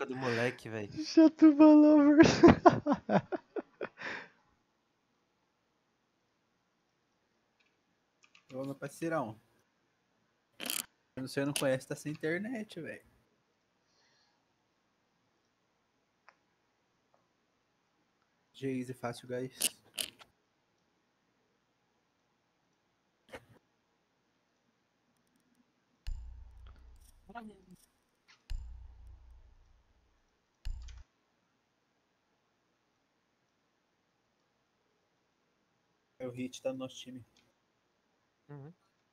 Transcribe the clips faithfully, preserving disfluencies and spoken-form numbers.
do moleque, velho. Chatuba Lovers. Ô, meu parceirão. Você não conhece, tá sem internet, velho. G-Easy fácil, guys. É o hit, tá no nosso time. Uhum.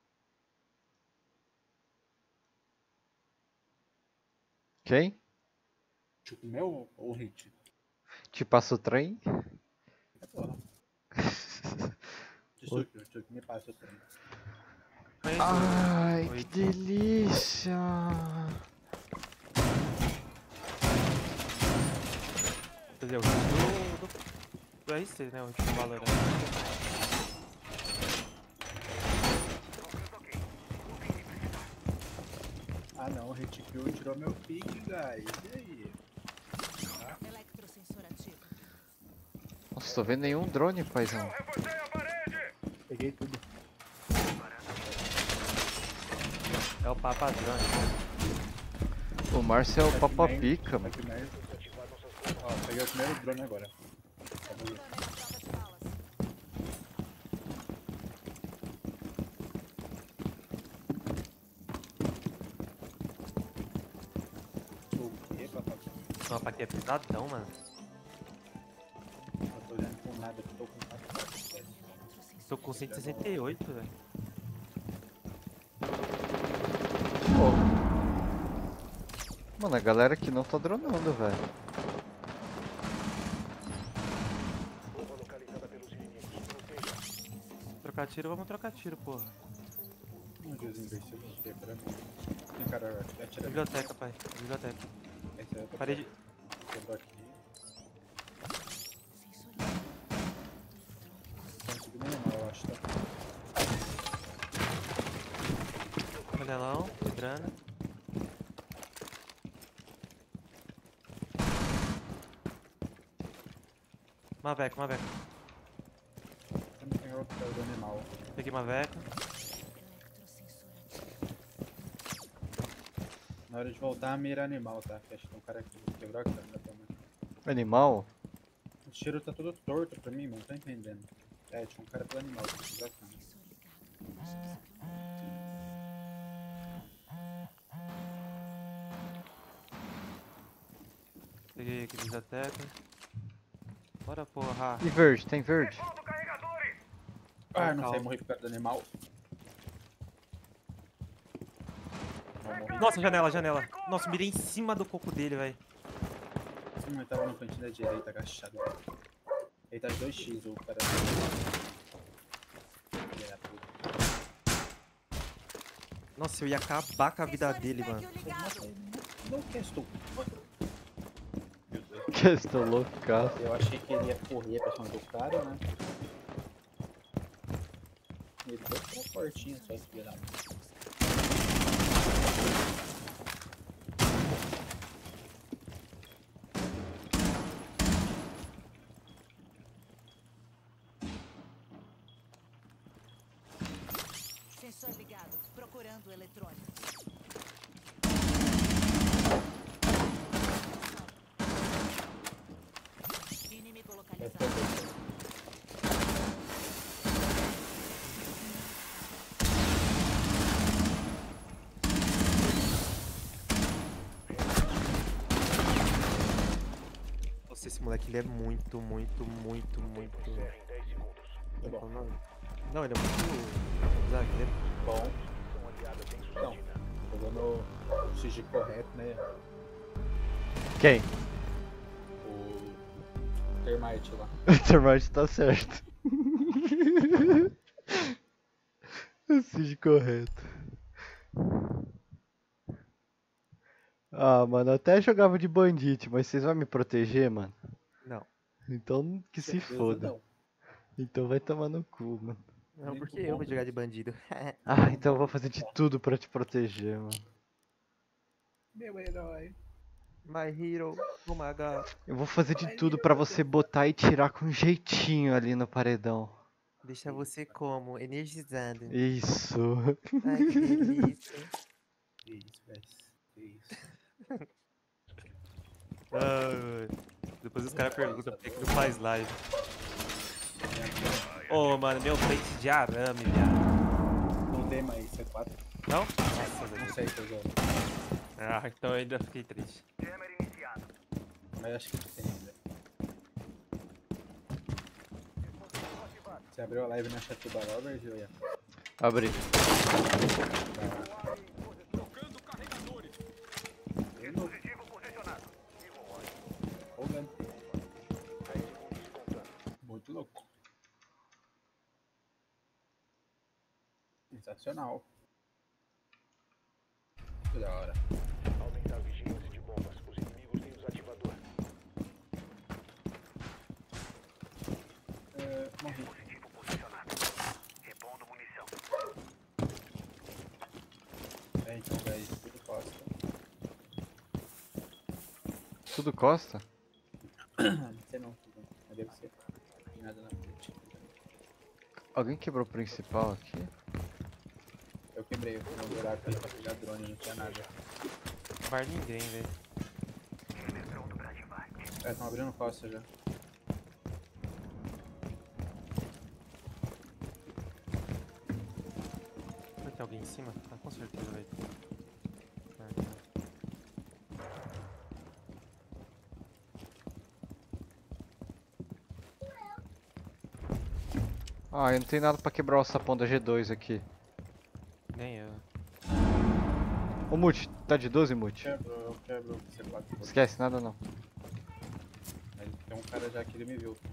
Quem? Tipo, meu ou o hit? Te passa o trem? É, porra. Tchuki, o Tchuki me passa o trem. Conheço Ai, o- que o- delícia! Quer dizer, o hit do, do, do R C, né? O hit do Valorant. Ah não, o hit kill tirou meu pick, guys. E aí? Eletrosensor ativo. Nossa, tô vendo nenhum drone, paizão. Peguei tudo. É o Papa Drone. O Márcio é o Tá Papa que merda, Pica, tá mano. que merda. Ó, peguei o primeiro drone agora. Vamos ver. Drone na prova de balas. O quê, papai? Não, pra que é pesadão, mano. Eu tô olhando com nada, eu tô com quatro quatro, velho. Tô com cento e sessenta e oito, velho. Mano, a galera aqui não tá dronando, velho. Trocar tiro, vamos trocar tiro, porra. Um Deus imbecil, não sei pra mim. Tem cara atirando. Biblioteca, pai. Biblioteca. Esse é o Parede. quebrou aqui. Não consegui nem mal, eu acho, tá? Panelão, grana. Maveco, Maveco. Eu não tenho outro do animal. Peguei Maveco. Eletrosensor ativo. Na hora de voltar, mira animal, tá? Que acho que tem um cara aqui que quebrou a câmera também. Animal? O tiro tá todo torto pra mim, mano. Não tô entendendo. É, tinha um cara pelo animal que quebrou a câmera. Sensor ligado. Acho que isso aqui é um Peguei aqui biblioteca. Bora, porra. E verde, tem verde. Ah, não sei, Calma. morri por causa do animal. Não, morri. Nossa, janela, janela. Nossa, mirei em cima do coco dele, velho. Sim, mas tava no cantinho da direita, agachado. Ele tá de dois x, o cara. Filha da puta. Nossa, eu ia acabar com a vida Sensor dele, spectro mano. ligado. Não que estou. Meu Deus. Que estou loucaço. Eu achei que ele ia correr pra cima do cara, né? Ele deu pela portinha só esse filho da puta. Sensor ligado. Procurando eletrônicos. Inimigo Vai localizado. ficar bem. Nossa, esse moleque, ele é muito, muito, muito, muito... Tá bom. Não, ele é muito... Zack, ele é... Bom. Então, pegando o X G correto, né? Quem? O Termite lá. O Termite tá certo. Seja correto. Ah, mano, eu até jogava de bandite, mas vocês vão me proteger, mano? Não. Então que se Certeza foda. não. Então vai tomar no cu, mano. Não, Nem porque pro eu vou bom, jogar de bandido. Ah, então eu vou fazer de tudo pra te proteger, mano. Meu herói. My hero, oh my god. Eu vou fazer de tudo pra você botar e tirar com jeitinho ali no paredão. Deixa você como? Energizado. Isso. Ai, que delícia. Que isso, velho. Que isso. Ai, depois os caras perguntam por que que não faz live. Ô, mano, meu pente de arame, viado. Não tem mais C quatro. Não? Nossa, Não velho. sei se eu jogo. Ah, então eu ainda fiquei triste. Mas acho que tem ainda. Você abriu a live na chat do Robert, Julia? Abri. Muito louco. Sensacional. Que da hora. Aumentar a vigilância de bombas. Os inimigos têm desativador. É, morri. Repondo munição. É, então, velho, tudo costa. Tudo Costa? Não sei não, tudo. Mas deve ser. Não tem nada na frente. Alguém quebrou o principal aqui? Eu quebrei o meu buraco aí pra pegar drone, não tinha nada. Bar ninguém, velho. É, estão abrindo costa já. Vai ter alguém em cima? Ah, com certeza, velho. Ah, tá. Ah, eu não tenho nada pra quebrar o sapão da G dois aqui. Nem eu. Ô Mute, tá de doze, Mute? Quebrou, eu quebro o C quatro. Esquece, nada não. Mas tem um cara já que ele me viu.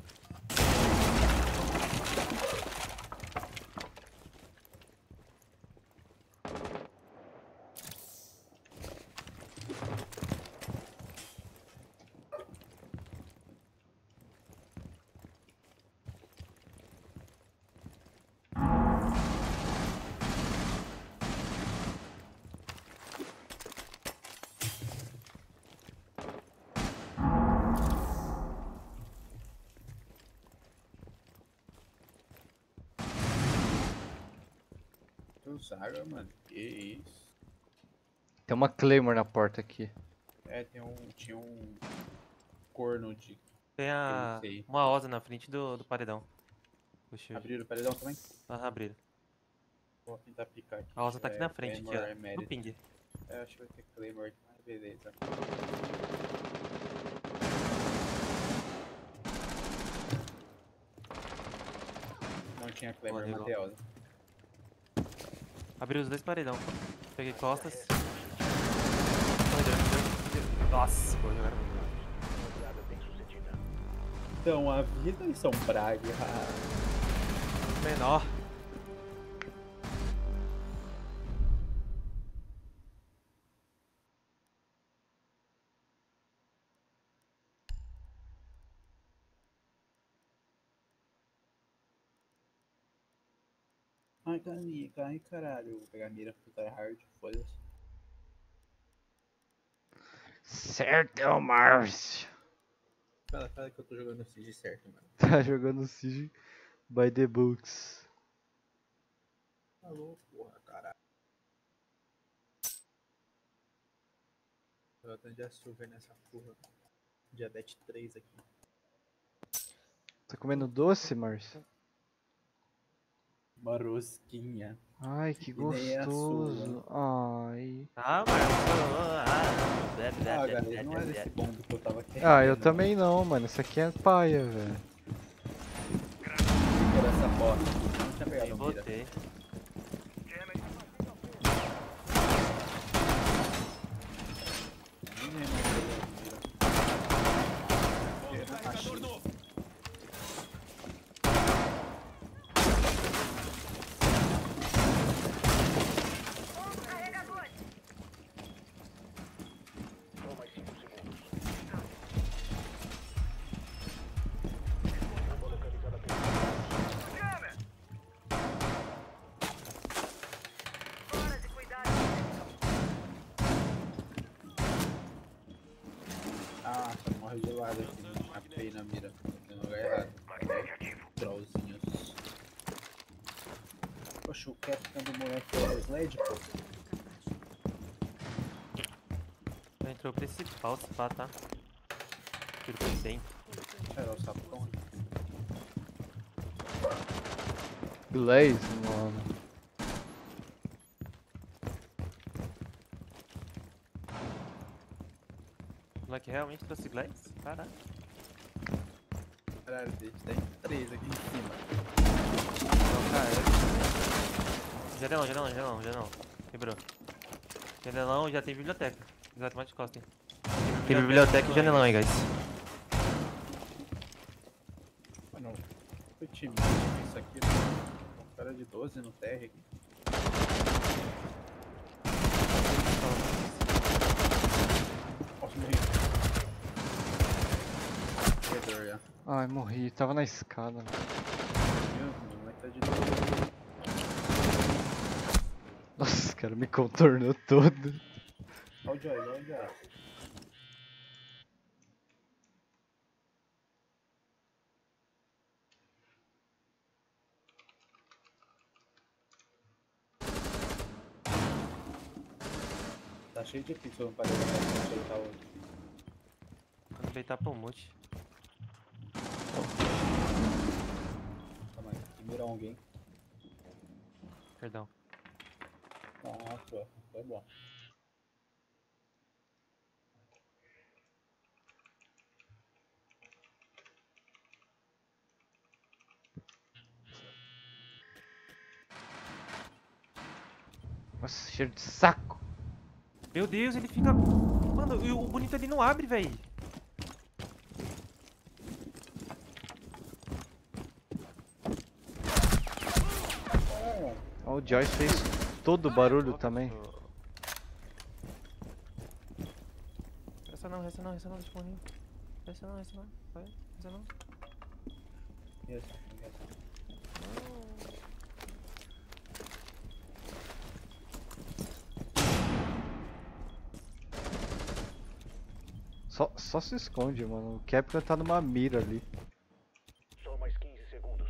Tu zaga, mano. Que isso. Tem uma Claymore na porta aqui. É, tem um. Tinha um corno de. Tem a... Eu sei. uma osa na frente do, do paredão. Puxa, Abriram o paredão também? ah, abriram. Vou tentar picar aqui. A osa tá aqui É, na frente, aqui, Claymore é ó. No mérito. ping. É, acho que vai ter Claymore. Ah, beleza. Não tinha Claymore, Boa, matei a Osa. Abriu os dois paredão. Peguei costas. Corredor, corredor. Nossa, pô, jogaram muito. Rodada bem sucedida. Então, a vida em São Braga. Menor. Ai, canica, ai caralho. Vou pegar a mira pro tryhard, foda-se. Certo, Márcio. Fala, fala que eu tô jogando Siege certo, mano. Tá jogando Siege by the books. Alô, porra, caralho. Eu tô de açúcar nessa porra. Diabetes três aqui. Tá comendo doce, Márcio? Uma rosquinha. Ai, que E nem é a gostoso. Ai. Ah, mas... Ah, galera, não era esse bombo que eu tava querendo. Ah, eu também não, mano. Isso aqui é paia, velho. Por essa bosta. Não tinha pegado Eu a mira. botei. Nem lembro se eu peguei a mira. Achei. Só mais cinco segundos. Bomba localizada pelo. Ah, só morre de lado aqui, não chapei na mira. Tô no lugar errado. Trollzinhos. Poxa, o Capitão do moleque é o Sled, pô. Entrou o principal, se pá, tá? Tiro por dentro. Era o sapão. Blaze, mano. O moleque realmente trouxe Glaze? Caralho. Caralho, a gente tem três aqui em cima. Não, cara. Janelão, janelão, janelão, janelão. Quebrou. Janelão já tem biblioteca. Exato, mais de costa, hein? Tem biblioteca e janelão aí, guys. Mano, foi time. Isso aqui, um cara de doze no T R aqui. Nossa, morri. Corredor, já. Ai, morri. Tava na escada. Meu Deus, mano, o moleque tá de doze. Nossa, esse cara me contornou todo. Olha o Joy, olha o Joy. Tá cheio de pixel no paredão pra ajeitar o outro. Quando beitar pro mute. Calma aí, que mirou alguém. Perdão. Nossa, foi bom. Nossa, cheiro de saco. Meu Deus, ele fica... Mano, e o bonito ali não abre, véi. Ó, o Joyce fez todo o barulho também. Essa não, essa não, essa não, deixa eu morrer. Essa não, essa não, vai, essa não. Isso, isso. Só, só se esconde, mano. O Capcom tá numa mira ali. Só mais quinze segundos.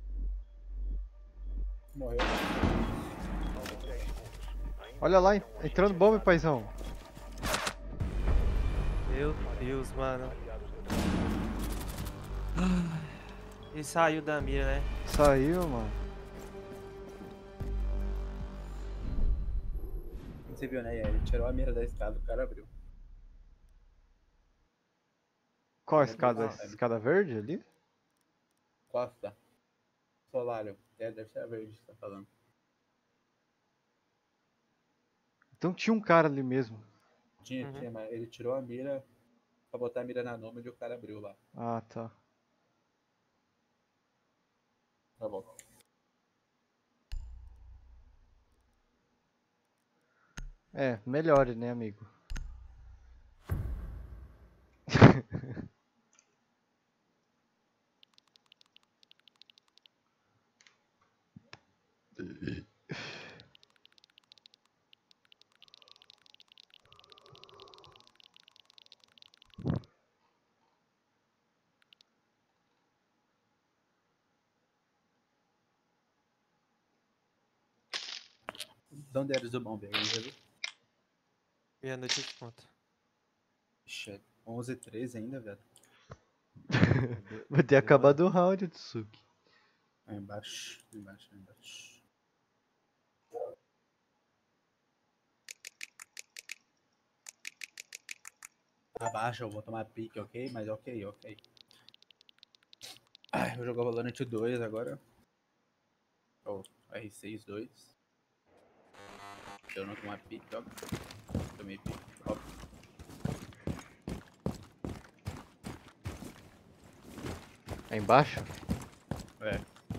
Morreu. Faltam dez segundos. Ainda Olha lá, não en- entrando bomba, paizão. Meu Deus, mano. aliados do Ele saiu da mira, né? Saiu, mano. Você viu, né? Ele tirou a mira da escada, o cara abriu. Qual a Meu escada? Deus, A escada verde ali? Costa. Solário. É, deve ser a verde que você tá falando. Então tinha um cara ali mesmo. Tinha, Uhum. tinha, mas ele tirou a mira pra botar a mira na nômade e o cara abriu lá. Ah, tá. Tá bom. É, melhore, né, amigo? De onde eles do bombe? Alguém já viu? Meia-noite eu te conto. Ixi, é onze e treze ainda, velho. Vai ter acabado o round, Tsuki. Aí embaixo, embaixo, embaixo. Abaixa, eu vou tomar pique, ok? Mas ok, ok. Ai, vou jogar Valorant dois agora. Ou R seis dois. Se eu não tomar pique, ó. Tomei pique, ó. Aí embaixo? É.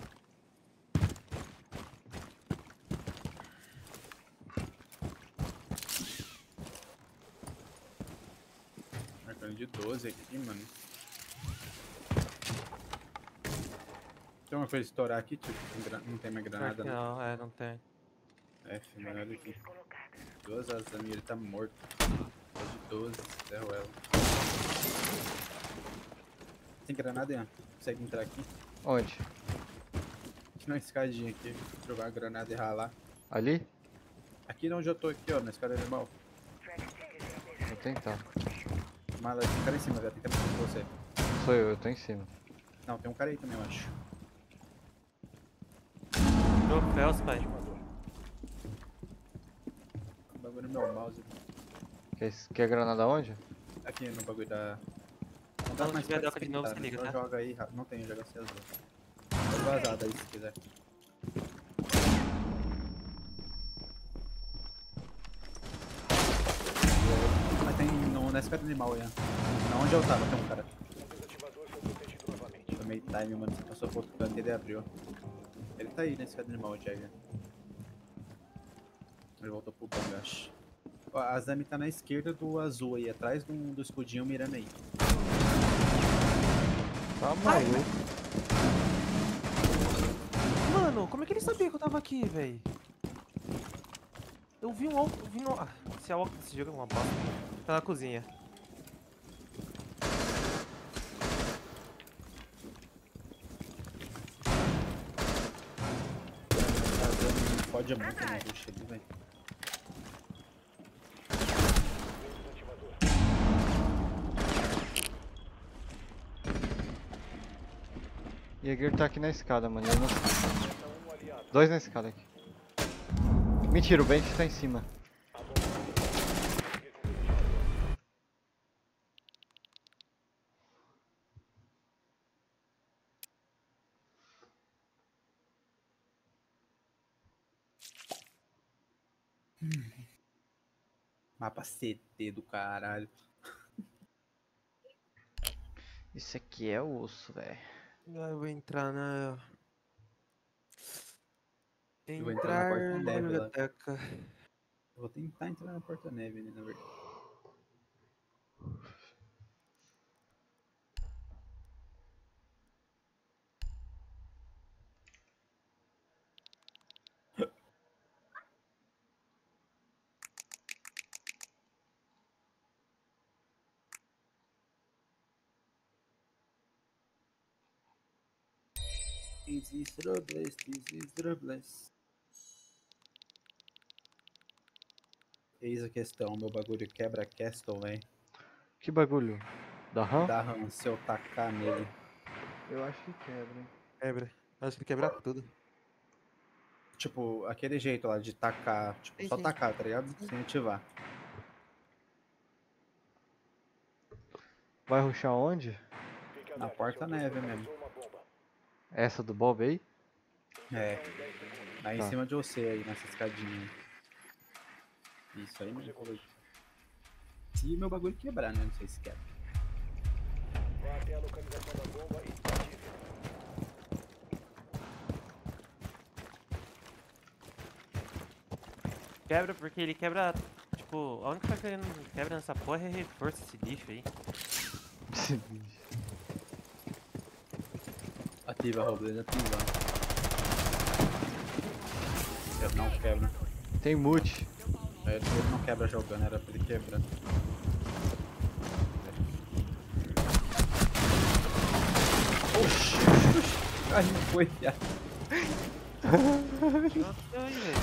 Marcando de doze aqui, mano. Tem uma coisa estourar aqui, tipo, tem gra- não tem mais Pior granada, que não. não, é, não tem. F, mano, olha aqui. Duas asas da minha, ele tá morto. Tá de doze, zero ela. Tem granada, Ian? Consegue entrar aqui? Onde? Aqui na escadinha aqui. Jogar a granada e ralar. Ali? Aqui onde eu tô aqui, ó, na escada animal. Vou tentar. Mala, tem um cara em cima, velho. Tem cara em cima de você. Sou eu, eu tô em cima. Não, tem um cara aí também, eu acho. Troféus, pai. O bagulho no meu mouse. Quer, quer granada onde? Aqui no bagulho da... Não Quando mais tiver pra doca de novo, esquentar, você liga, só tá? joga aí, rápido. Não tem, joga assim azul. Pode vazar daí se quiser. Mas tem no, na escada animal, Ian. Na onde eu tava tem um cara. Tomei time, mano. Você passou pro outro canto e ele abriu. Ele tá aí na escada animal, o Jagger. Ele voltou pro bang, acho. Ó, a Zami tá na esquerda do azul aí, atrás do, do escudinho mirando aí. Tá maluco. Mano, como é que ele sabia que eu tava aqui, velho? Eu vi um alto. Eu vi no... Ah, esse, alto, esse jogo é uma bosta. Tá na cozinha. A Zami pode muito no rush ali, velho. Jäger tá aqui na escada, mano. Eu não... Dois na escada aqui. Mentira, o Bench tá em cima. Mapa C T do caralho. Isso aqui é osso, velho. Ah, eu vou entrar na. Eu vou entrar na Entrar porta na neve lá. biblioteca. Eu vou tentar entrar na porta neve, né, na verdade. This is Robles, this is Robles. Eis a questão, meu bagulho quebra Castle, velho. Que bagulho? Da RAM? Dá RAM se eu tacar nele. Eu acho que quebra, hein. Quebra. Acho que quebra tudo. Tipo, aquele jeito lá de tacar, tipo, Sim, só sim. tacar, tá ligado? Sem ativar. Vai rushar onde? Na porta neve mesmo. Essa do Bob aí? É. Aí Tá. em cima de você aí, nessa escadinha. Isso aí mesmo. Se meu bagulho quebrar, né? Não sei se quebra. Vá até a localização da bomba e desative. Quebra porque ele quebra. Tipo, a única coisa que ele não quebra nessa porra é reforço esse lixo aí. Esse bicho. Ativa, Robles, ativa. Ele não quebra. Tem mute. É, ele não quebra jogando, era pra ele quebrar. Oxi, oxi, ai, não foi, viado. Nossa, aí, velho.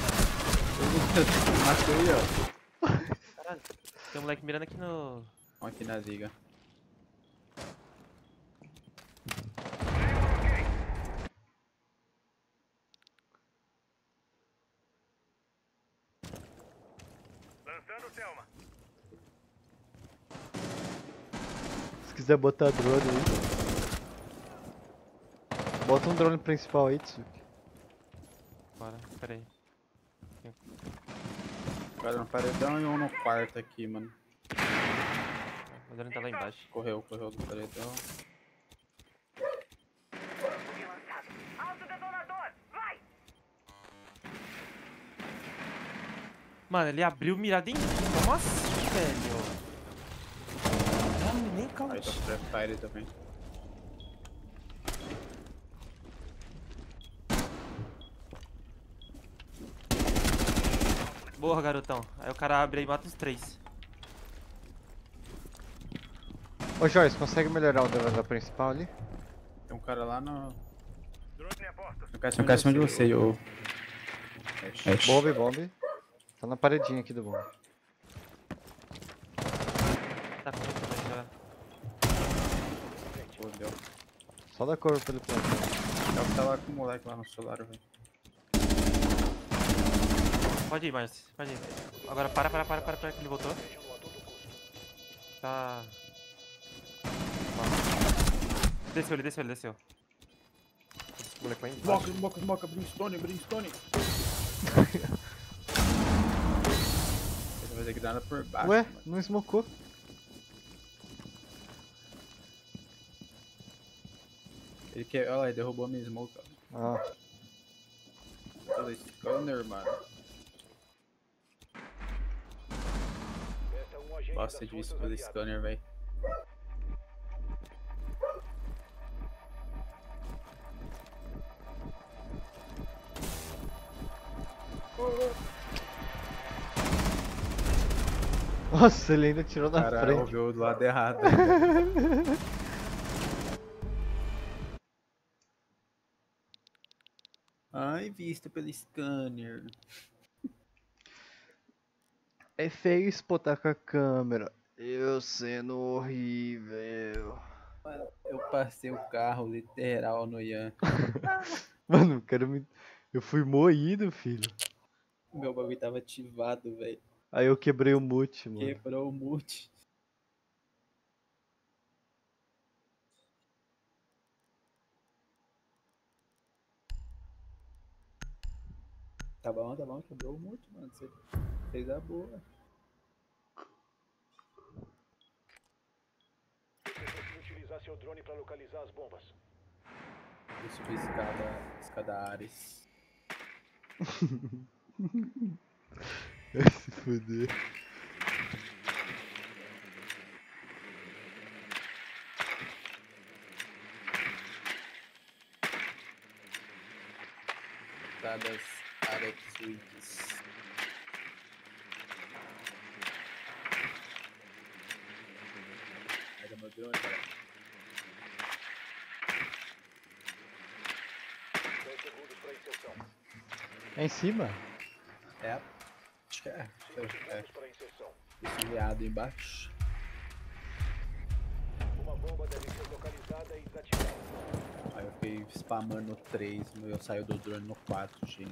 Matei, ó. Caralho. Tem um moleque mirando aqui no. Vamos aqui na liga. Lançando Selma. Se quiser botar drone aí. Bota um drone principal aí, Tsuki. Bora, pera aí. Cara, no paredão e um no quarto aqui, mano. O drone tá lá embaixo. Correu, correu do paredão. Mano, ele abriu mirado em mim. Como assim, velho? Não, nem Aí calma. tá Trap Fire também. Boa, garotão. Aí o cara abre aí e mata os três. Ô Joyce, consegue melhorar o dano da principal ali? Tem um cara lá no. No caixa em cima de você, ô. Ash. Bomb, bomb. Tá na paredinha aqui do bomb. Tá com muito também já. Fodeu. Só dá cover pra ele plantar. É o que tá lá com o moleque lá no celular, velho. Pode ir, Márcio. Pode ir. Agora para, para, para, para, para que ele voltou. Tá. Desceu ele, desceu ele, desceu. Esse moleque lá embaixo. Smoke, smoke, smoke, brimstone, brimstone. Ele vai ter que dar nada por baixo. Ué, mano. não smocou. Ele quer. Olha lá, ele derrubou a minha smoke. ó. Ah, Olha esse scanner, mano. Bosta de isso pelo scanner, velho. nossa, ele ainda tirou O na cara frente. ouviu do lado errado. Ai, vista pelo scanner. É feio spotar com a câmera. Eu sendo horrível. Mano, eu passei o carro literal no Ian. Mano, o cara me... Eu fui moído, filho. Meu bagulho tava ativado, velho. Aí eu quebrei o mute, mano. Quebrou o mute. Tá bom, tá bom, quebrou o mute, mano. Você fez a boa. Utilizar seu drone para localizar as bombas. Eu subi escada, escada Ares. Vai se fuder. Escadas Arex Wikis. Pega meu drone, cara. dez segundos para inserção. É em cima? É. Acho que é. cinco É. segundos para inserção. Esse viado embaixo. Uma bomba deve ser localizada e desativada. Aí eu fiquei spamando no três, eu saio do drone no quatro, gente.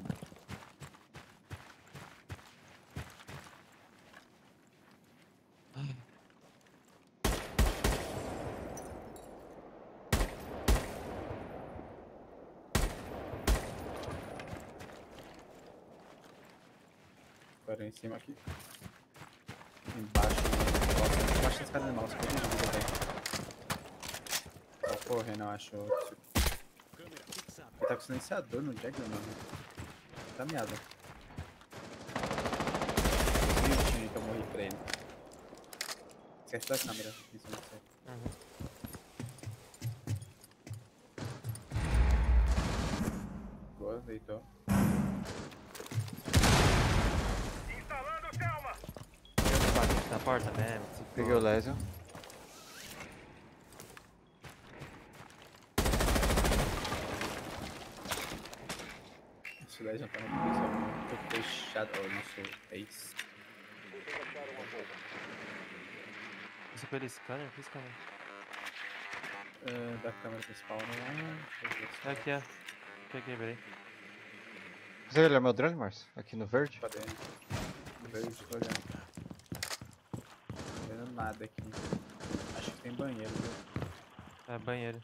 Agora em cima aqui. Embaixo. Nossa, embaixo da escada animal, você pode vida, velho. Tá correndo, eu acho. Ele tá com silenciador no Jagger, mano. Tá miado. Minutinho que eu morri pra ele. Esquece da câmera. Isso não sei. Uhum. Boa, deitou. Bate na porta mesmo. se Peguei for. o Lesion. Esse Legion tá no policial muito fechado. Ó, nosso ace. Vocês acharam uma bomba. Isso pelo scanner? Que scanner? Ah, da câmera principal, né? Deixa eu ver se É aqui, ó. Peguei, peraí. Consegue olhar meu drone, Márcio? Aqui no verde? Cadê? Verde, tô olhando. Não tô vendo nada aqui. Acho que tem banheiro, viu? É, banheiro.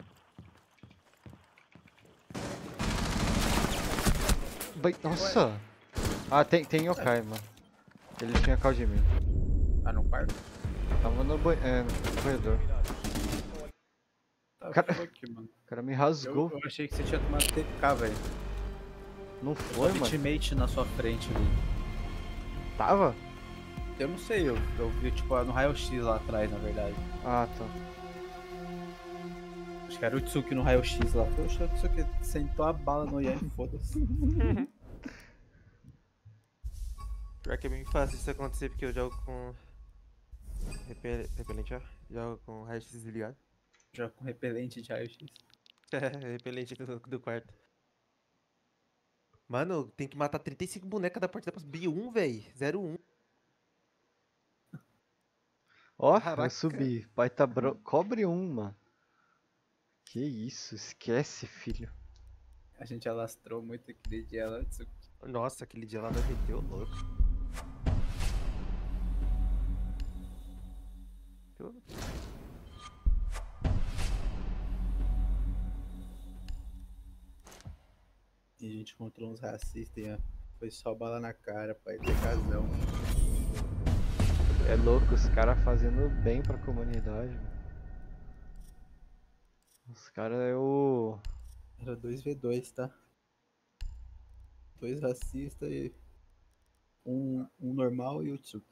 Bai- Nossa! Ah, tem, tem yokai, mano. Ele tinha call de mim. Ah, no quarto? Tava no, ban... é, no corredor. Tá, Cara- foi aqui, mano. O cara me Eu, rasgou. eu achei que você tinha tomado T K, velho. Não Eu foi, vi mano. teammate na sua frente ali. Tava? Eu não sei, eu, eu vi tipo no raio-x lá atrás, na verdade. Ah, tá. Acho que era o Tsuki no raio-x lá. Poxa, o Tsuki sentou a bala no Ian e foda-se. Pior que é bem fácil isso acontecer porque eu jogo com repel- repelente, ó. Joga com raio-x desligado. Joga com repelente de raio-x. É, repelente do, do quarto. Mano, tem que matar trinta e cinco bonecas da partida pra subir um, véi. zero um. Ó, eu Caraca. subi. Pai tá bro... Cobre um, mano. Que isso, esquece, filho. A gente alastrou muito aquele dia lá. Tsu- Nossa, aquele dia lá nós meteu o louco. Eu- E a gente encontrou uns racistas e ó, foi só bala na cara, pai. Ter casão. É louco, os caras fazendo bem pra comunidade, mano. Os caras é o. Era dois v dois, tá? Dois racistas e um, um normal e o Tsuki.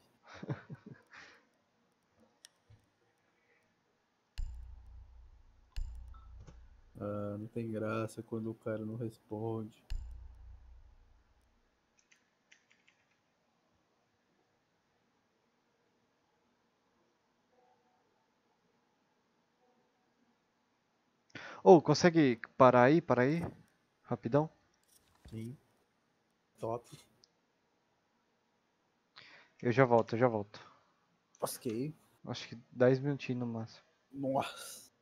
Ah, não tem graça quando o cara não responde. Ô, consegue parar aí, parar aí? Rapidão? Sim. Top. Eu já volto, eu já volto. Ok. Acho que dez minutinhos no máximo. Nossa.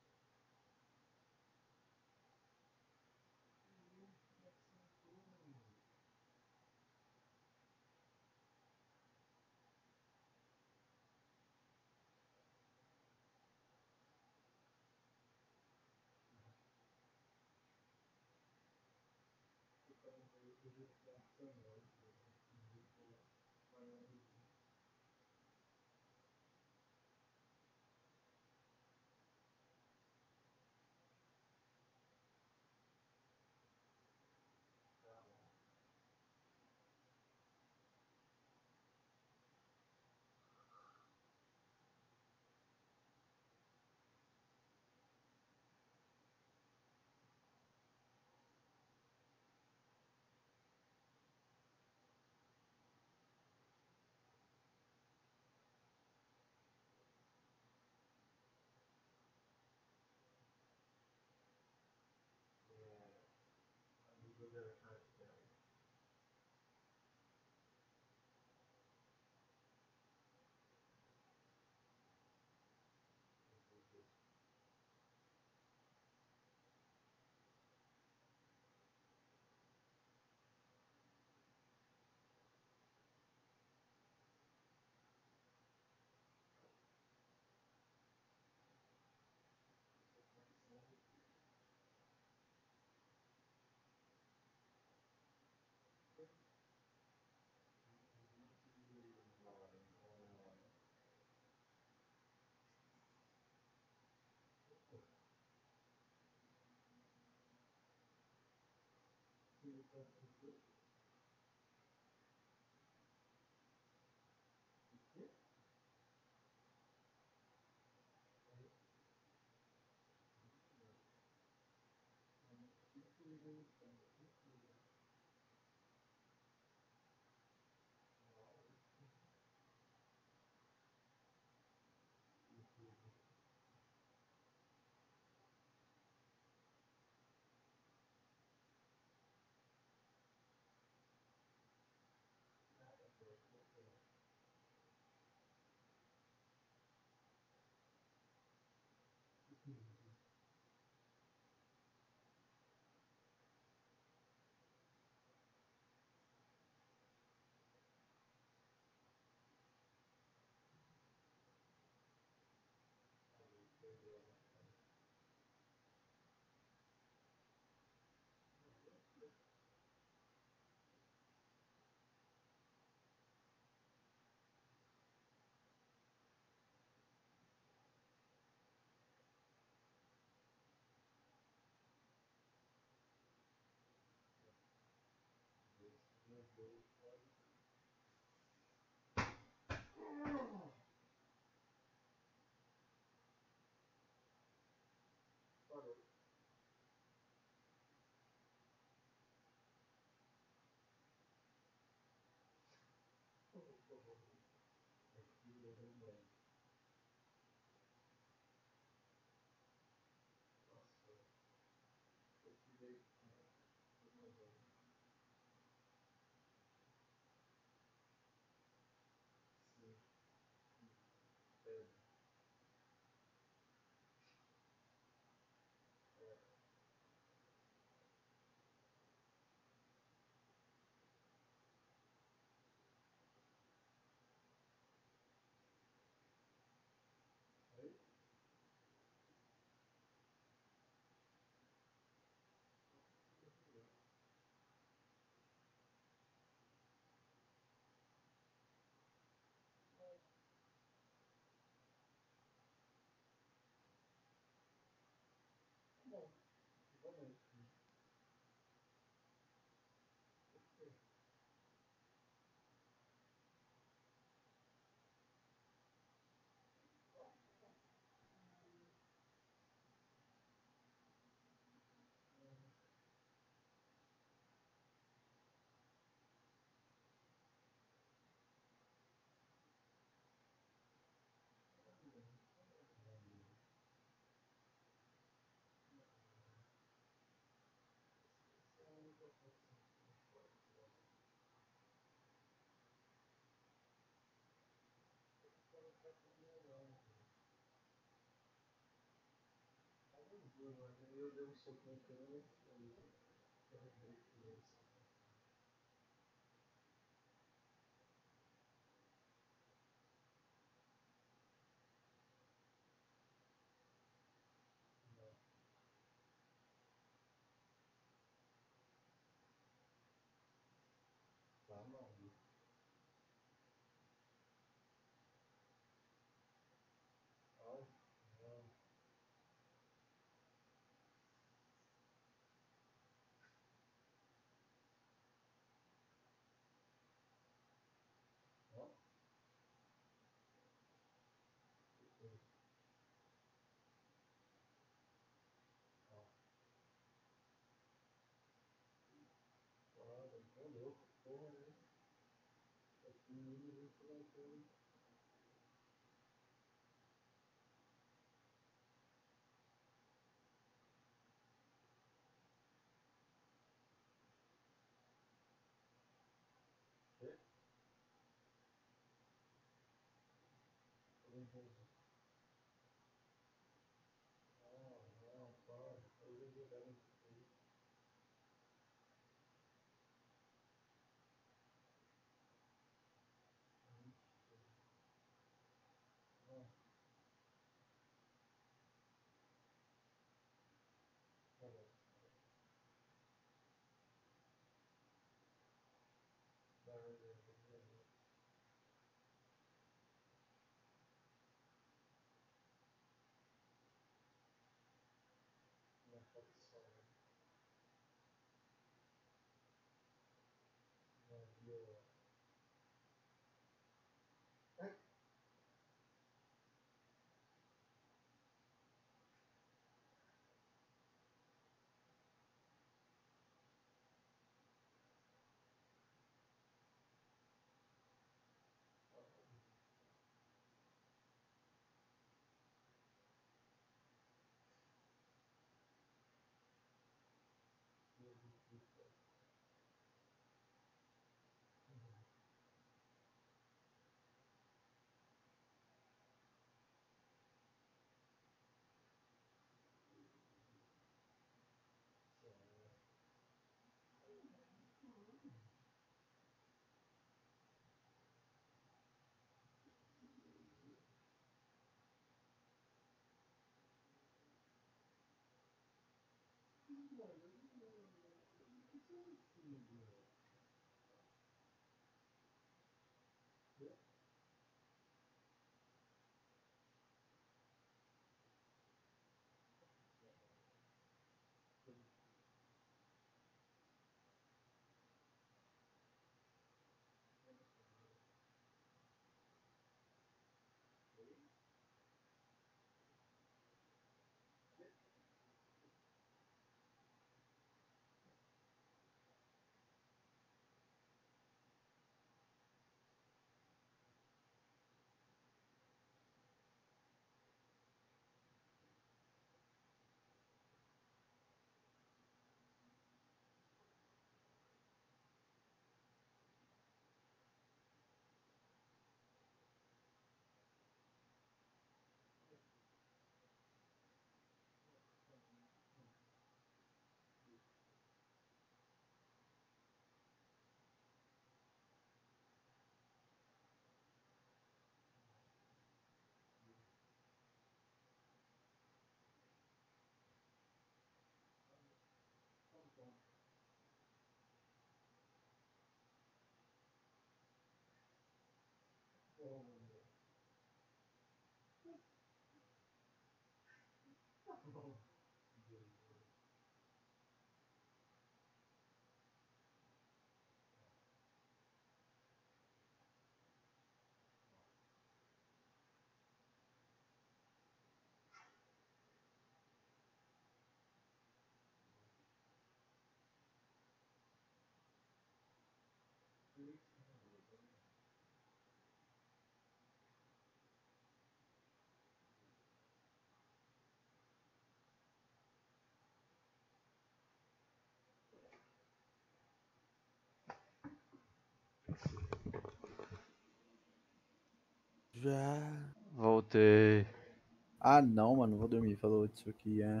Já. Voltei. Ah, não, mano, vou dormir. Falou disso aqui, é.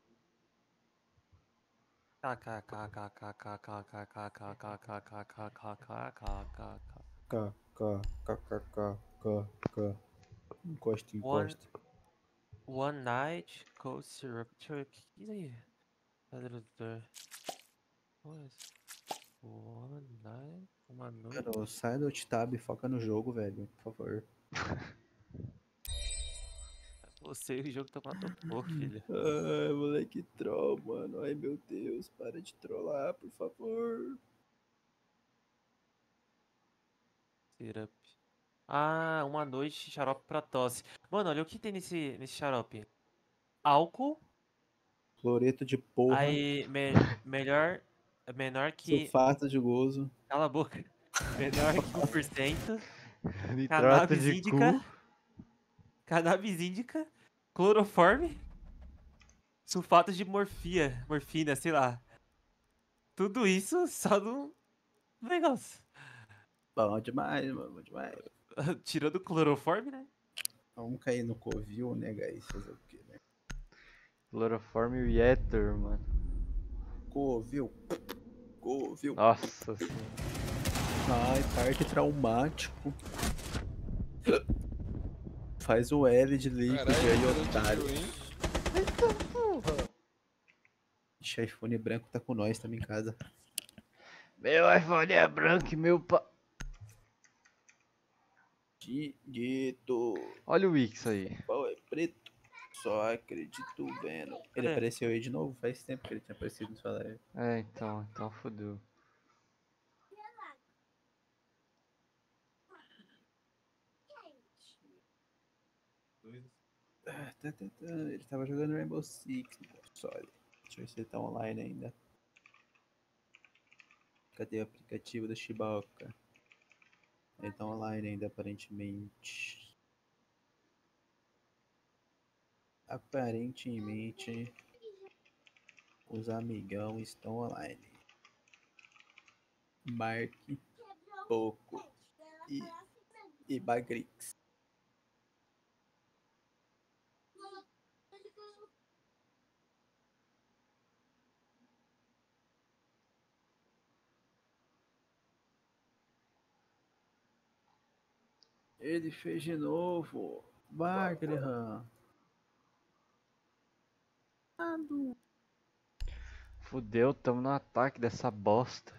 KKKKKKKKKKKKKKKKKKK. K, K, K, K, K, K, K. Encosta, One, encosta. one night, cold syrup. Deixa eu ver o que que é isso aí. Tradutor. What? One night, uma noite. Mano, sai do alt-tab e foca no jogo, velho. Por favor. Você e o jogo tá matando pouco, filho. Ai, moleque troll, mano. Ai, meu Deus. Para de trollar, por favor. Syrup. Ah, uma noite, xarope pra tosse. Mano, olha o que tem nesse, nesse xarope. Álcool. Cloreto de porra. Aí, me, melhor, menor que... Sulfato de gozo. Cala a boca. Menor que um por cento. Nitrato Cannabis de índica. cu. Cannabis índica. Cloroforme. Sulfato de morfia. Morfina, sei lá. Tudo isso só no negócio. Bom demais, mano. Bom demais. Tirando o cloroforme, né? Vamos cair no Covil, né, guys? Fazer o quê, né? Cloroforme Reactor, mano. Covil. Covil. Nossa senhora. Ai, parque traumático. Faz o L de líquido aí, otário. Ixi, iPhone branco tá com nós, tamo em casa. Meu iPhone é branco e meu pa... Dito. Olha o Wix aí. Pau é preto. Só acredito vendo. Ele Cadê? apareceu aí de novo? Faz tempo que ele tinha aparecido no sua live. É, então, então fodeu. Ah, tá, tá, tá. Ele tava jogando Rainbow Six no console. Deixa eu ver se ele tá online ainda. Cadê o aplicativo do Shibaoka? Ele tá online ainda, aparentemente. Aparentemente, os amigão estão online. Mark, Poco e, e Bagrix. Ele fez de novo. Bagraham. Fudeu, tamo no ataque dessa bosta.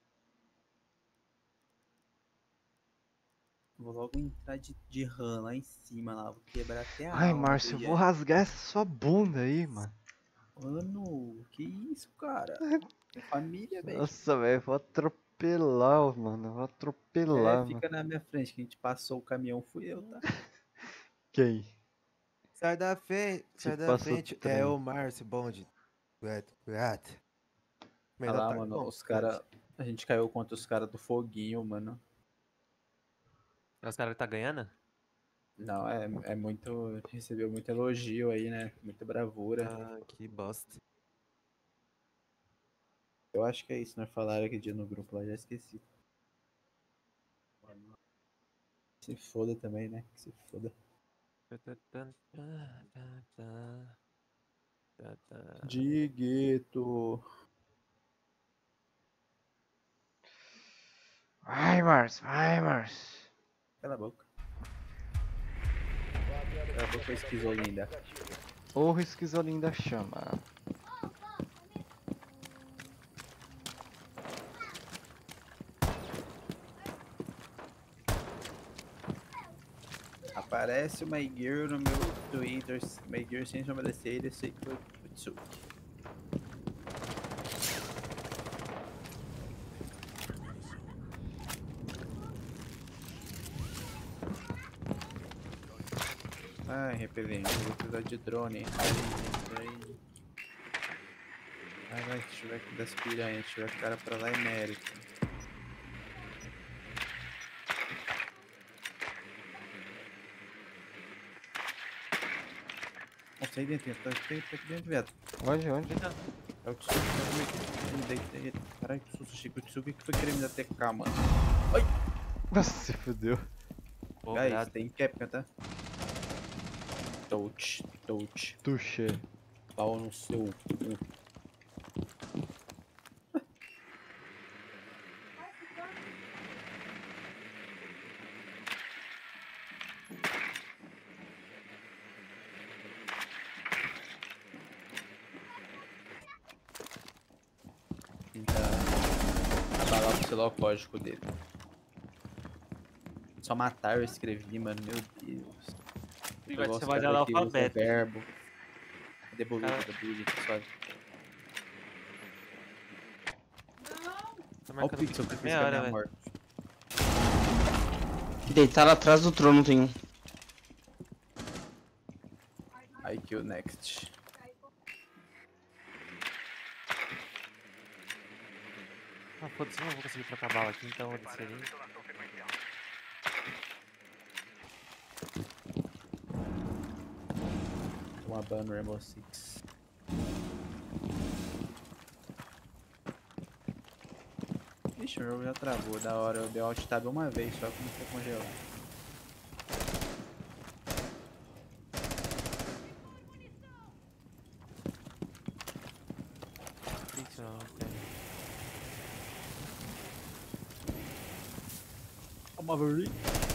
Vou logo entrar de, de RAM lá em cima lá. Vou quebrar até a Ai, alma Márcio, do eu vou Ian. rasgar essa sua bunda aí, mano. Mano, que isso, cara? Tem família, velho. Nossa, velho, vou atropelar, mano. Vou É, atropelar, mano. fica na minha frente, que a gente passou o caminhão, fui eu, tá? Quem? Sai da frente, Te sai da passa o frente. É trem. o Márcio, bonde. Gato, gato. Olha Melhor lá, tá mano, como? os caras. A gente caiu contra os caras do foguinho, mano. É os caras que tá ganhando? Não, é, é muito. Recebeu muito elogio aí, né? Muita bravura. Ah, que bosta. Eu acho que é isso, nós falaram aquele dia no grupo lá, já esqueci. Se foda também, né? Que se foda. Digueto. Vai, Márcio, vai, Márcio. Cala a boca. Cala a boca, esquizolinda. Porra, esquizolinho da chama. Aparece uma girl no meu Twitter. My girl sem sobrancelha, eu sei que foi o Tsuki. Ai, repelente, vou precisar de drone. Ai, ai. Ai, vai, deixa eu ver aqui das piranhas, deixa eu ver a cara pra lá e mérito. Nossa, aí dentro, tá aqui, tá aqui dentro, viado. Onde, onde? É o Tsuki, tá comigo. Me deitei. Caralho, que susto, Chico. O Tsuki que foi querer me dar T K, mano. Nossa, se fudeu. Pô, Guys, viado. tem Capcom, tá? Touch, touch. Tuxê. Pau no seu cu. Tentar abalar o celular código dele. Só matar eu escrevi, mano. Meu Deus. Ele vai Igual ser os mais caras que usam analfabeto. verbo. Cadê boludo? Cara- Cadê boludo? Só... Tá Olha o marcando pixel que pique eu fiz meia com a hora, minha velho. morte. Deitado atrás do trono tem um. I Q next. Ah, foda-se, eu não vou conseguir trocar bala aqui, então eu vou descer ali. Uma ban no Rainbow Six. Ixi, o jogo já travou, da hora. Eu dei alt tab uma vez, só comecei a congelar. Isso não, tem. O Maverick.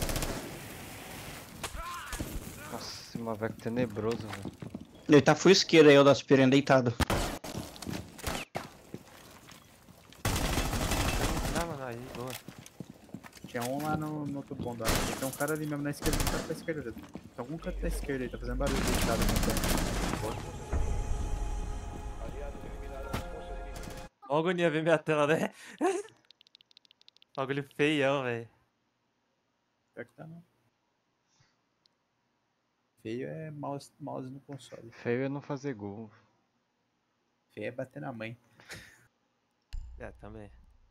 Nossa, esse Maveco tenebroso, velho. Ele tá full esquerda aí, o das piranha deitado. Ah, mano, aí, boa. Tinha um lá no, no outro ponto. Ó. Tem um cara ali mesmo na esquerda, um cara pra esquerda. Tem algum canto da esquerda aí, tá fazendo barulho deitado no canto. Aliados eliminaram as forças inimigas. Ó, a agonia ver minha tela, né? Bagulho feião, velho. Pior que tá não. Feio é mouse, mouse no console. Feio é não fazer gol. Feio é bater na mãe. É, também.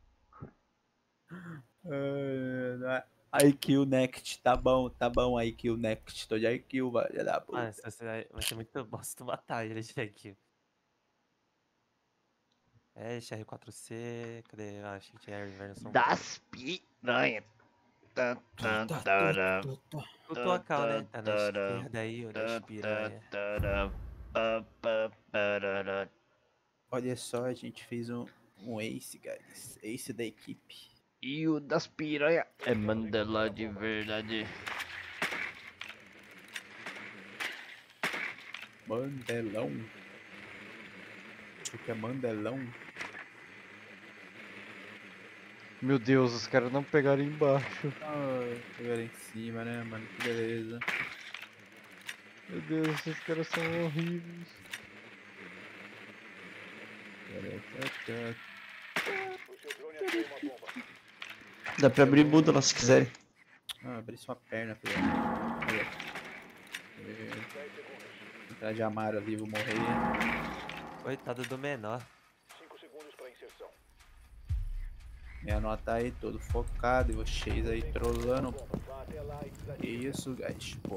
I Q Next, tá bom, tá bom, I Q Next. Tô de I Q, velho da Ah, puta. essa essa vai, vai ser muito bosta tu matar ele de aqui. É, esse R quatro C, cadê? Ah, achei que tinha Air Version. Das piranha. Tá, tá, tá, O Tuacal, né? Tá na esquerda aí, o das piranha. Olha só, a gente fez um, um ace, guys. Ace da equipe. E o das piranha é Mandela de verdade. Mandelão. Acho que é Mandelão. Meu Deus, os caras não pegaram embaixo. Ah, pegaram em cima, né, mano? Que beleza. Meu Deus, esses caras são horríveis. O seu drone achou uma bomba. Dá pra abrir Buda lá se quiserem. Ah, abri sua perna, filho. Olha. Eh, dez segundos. Entrar de Amaro ali, vou morrer. Coitado do menor. cinco segundos para inserção. Minha nota aí, todo focado. E vocês aí trolando. Bomba. Vá até lá e Que desative. isso, guys. Pô.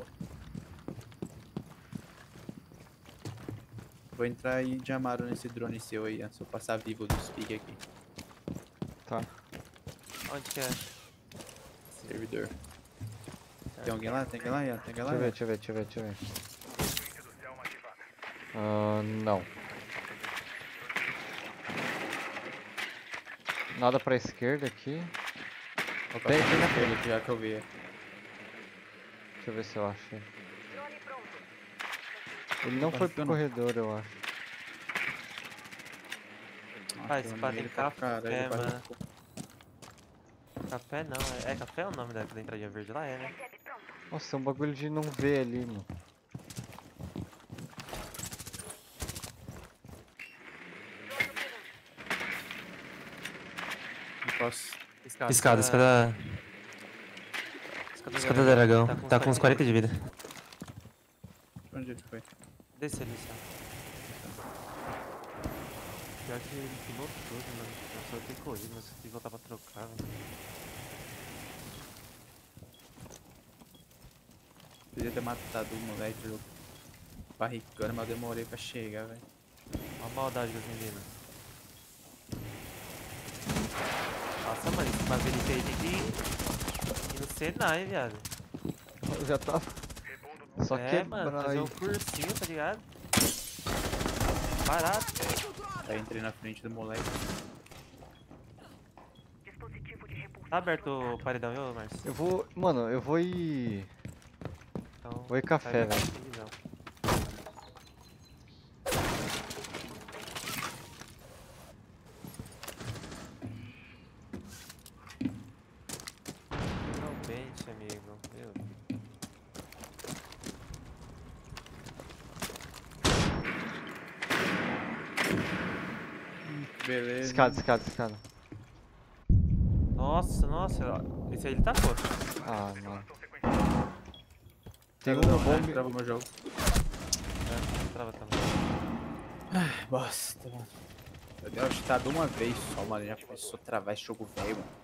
Vou entrar aí de Amaro nesse drone seu aí, antes de eu passar vivo do speak aqui. Tá. Onde que é? Servidor. Tem alguém lá? Tem alguém lá, Ian? Tem alguém lá? Deixa eu ver, Ian? deixa eu ver, deixa eu ver, deixa eu ver. Ah, não. Nada pra esquerda aqui. Opa, Tem, tem na ele aqui já que eu vi. Deixa eu ver se eu acho. Ele não foi pro Bacana. corredor, eu acho. Ah, esse pá tem ele pra caralho, café, ele quase mano. ficou. Café não, é, é café é o nome da, da entradinha verde lá, é, né? Nossa, é um bagulho de não ver ali, mano. Não posso. Escada, escada. Escada, escada do dragão. Tá com uns quarenta de vida. Onde ele foi? Desce ali, só. Pior que ele queimou tudo, mano. Eu só tenho corrido, mas tem que voltar pra trocar, velho. Podia ter matado o moleque do barricano, mas eu demorei pra chegar, velho. Olha a maldade das meninas. Nossa, mano, esse Maverick aí tem que ir no Senai, viado. Já tá. Só é, quebrar mano, fazer aí. um cursinho, tá ligado? Barato. Aí entrei na frente do moleque. Tá aberto o paredão, viu, Marcio? Eu vou. Mano, eu vou ir. Então, Vou ir café, sai velho. daqui, não. Finalmente, amigo. Meu. Beleza. Escada, escada, escada. Nossa, nossa. Esse aí ele tacou. Ah, mano. Tem um Não, no né? bombe. Trava meu jogo. É, trava também. Bosta, mano. Eu dei uma chutada uma vez só, mano. Já começou a travar esse jogo velho, mano.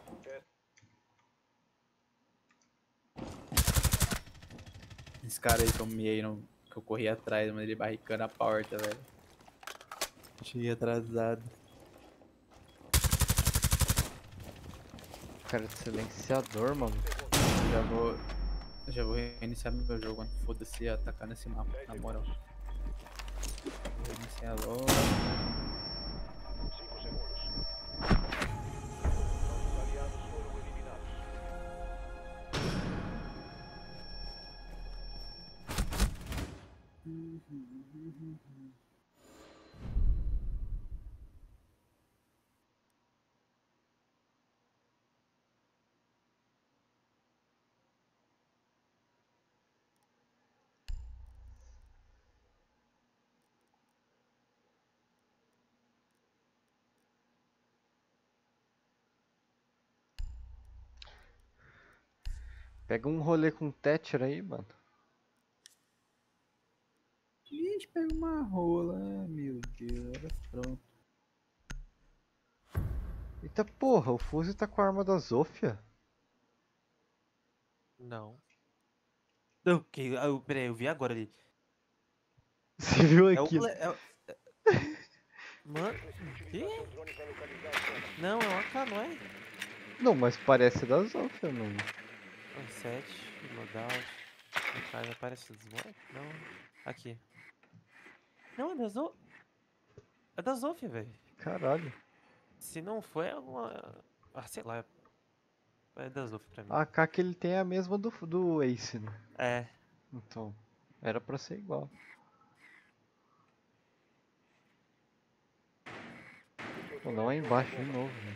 Esse cara aí que eu miei, no, que eu corri atrás, mano, ele barricando a porta, velho. Cheguei atrasado. Cara de silenciador, mano. Já vou. Já vou reiniciar meu jogo, mano. Foda-se atacar nesse mapa, na moral. Vou reiniciar logo. cinco segundos. Nossos aliados foram eliminados. Pega um rolê com Thatcher aí, mano. gente pega uma rola. Ah, meu Deus, era pronto. Eita porra, o Fuzzy tá com a arma da Zofia. Não. Não, que, ah, eu- peraí, eu vi agora ali. Você viu É o... aquilo? ple- É o... é- Mano, que? Seu drone vai localizar a zona. Não, é um A K, não é? Não, mas parece da Zofia, mano. Um sete, loadout. A K não parece desmoy? Não. Aqui. Não, é da Zo... É da Zofia, velho. Caralho. Se não foi, é alguma... Ah, sei lá. É da Zofia pra mim. A A K que ele tem é a mesma do, do Ace, né? É. Então, era pra ser igual. Vou dar lá embaixo de novo, né?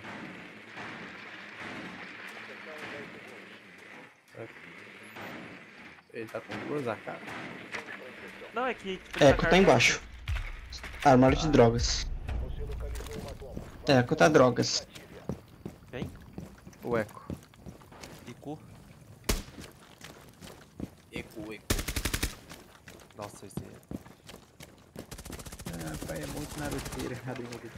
Ele tá com duas A K. Não, é que... tipo, ele Eco tá carregando. embaixo. Armário de drogas. Você localizou uma bomba. Eco tá drogas. Vem. O Echo. Iku. Eco, eco. Nossa, esse... Ah, pai, é muito naruteiro. Adrenalina.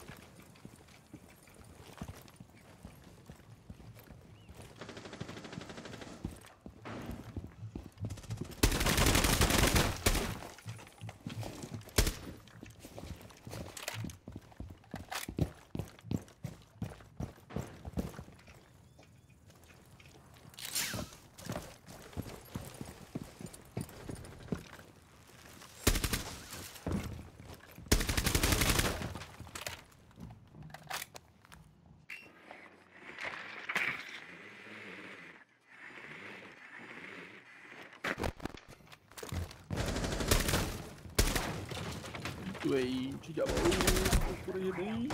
Doente de amor, por aí bem.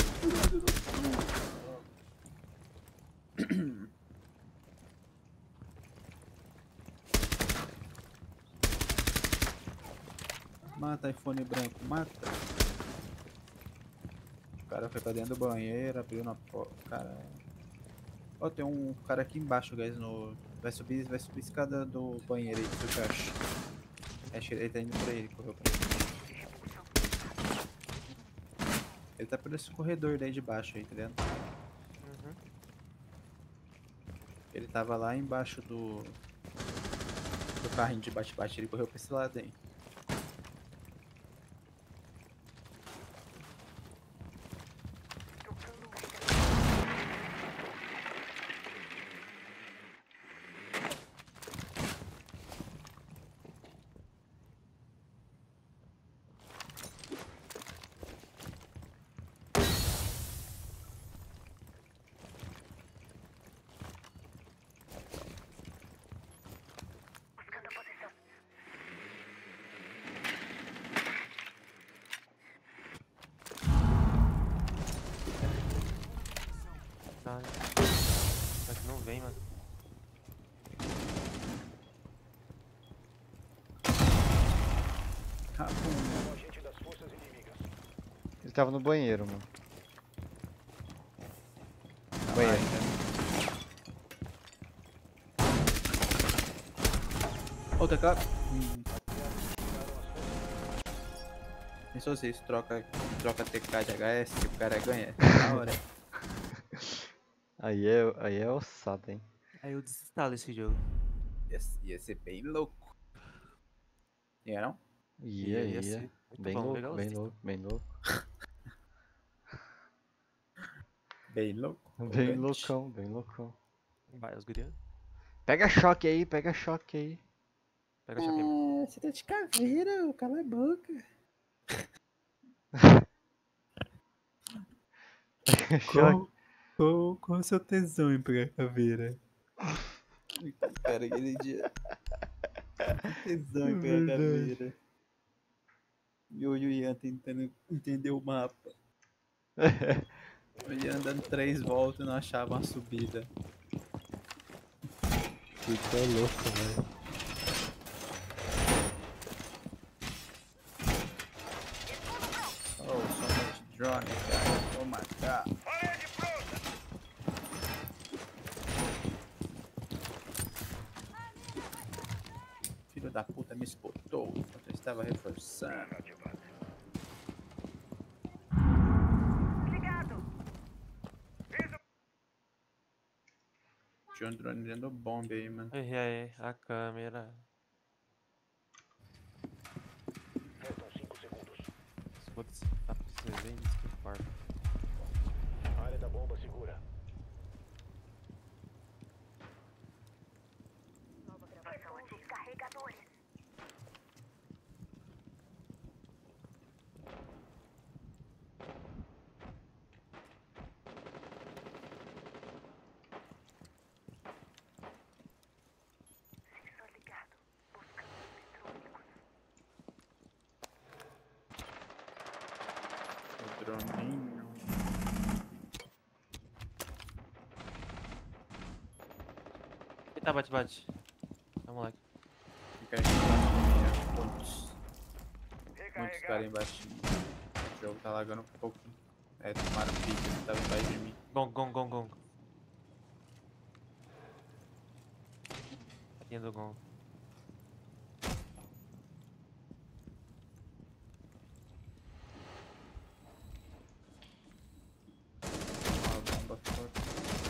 Mata iPhone branco, mata. O cara foi pra dentro do banheiro, abriu na porta. Cara. Ó, tem um cara aqui embaixo, guys, no. Vai subir, vai subir a escada do banheiro aí, do caixa. Acho que ele tá indo pra ele, correu pra ele. Ele tá por esse corredor daí de baixo aí, tá vendo? Uhum. Ele tava lá embaixo do. Do carrinho de bate-bate, ele correu pra esse lado aí. Ai. Mas não vem, mano. Rabum. Um agente das forças inimigas. Ele tava no banheiro, mano. Tá Banheiro. lá ainda. Outra cara. Hum. Pensou se isso troca, troca T K de H S, o cara ganha. Na hora. Aí é, aí é ossada, hein? Aí eu desinstalo esse jogo. Ia, ia ser bem louco. Ia não? Ia, Ia ia. ser muito Bem bom, louco, legal bem isso. louco, bem louco. Bem louco. Bem Empolgante. loucão, bem loucão. Vai, os gurias. Pega choque aí, pega choque aí. Pega a chapéu. Ah, você tá de caveira, cala a boca. Pega choque. Qual, qual o seu tesão em pegar caveira? Cara, aquele dia. Que tesão em pegar Verdade. caveira. E o Ian tentando entender o mapa. O Ian dando três voltas e não achava uma subida. Fica louco, velho. Oh, so much drone, cara. Oh my god. filho da puta me espotou enquanto eu estava reforçando. Tinha um drone dentro do bombe aí, mano. Errei aí, a câmera. Restam cinco segundos. Foda-se, tá precisando bem disso que importa. Área da bomba segura. Nova gravação ativa. Carregadores. Sensor ligado. Buscando eletrônicos. O droninho. Eita, bate, bate. Tá, moleque. Fica aí embaixo. Muitos, muitos Recarregar. caras embaixo. O jogo tá lagando um pouco. É, tomaram pique, ele tava embaixo de mim. Gong, gong, gong, gong. Tá indo gong. Uma bomba forte.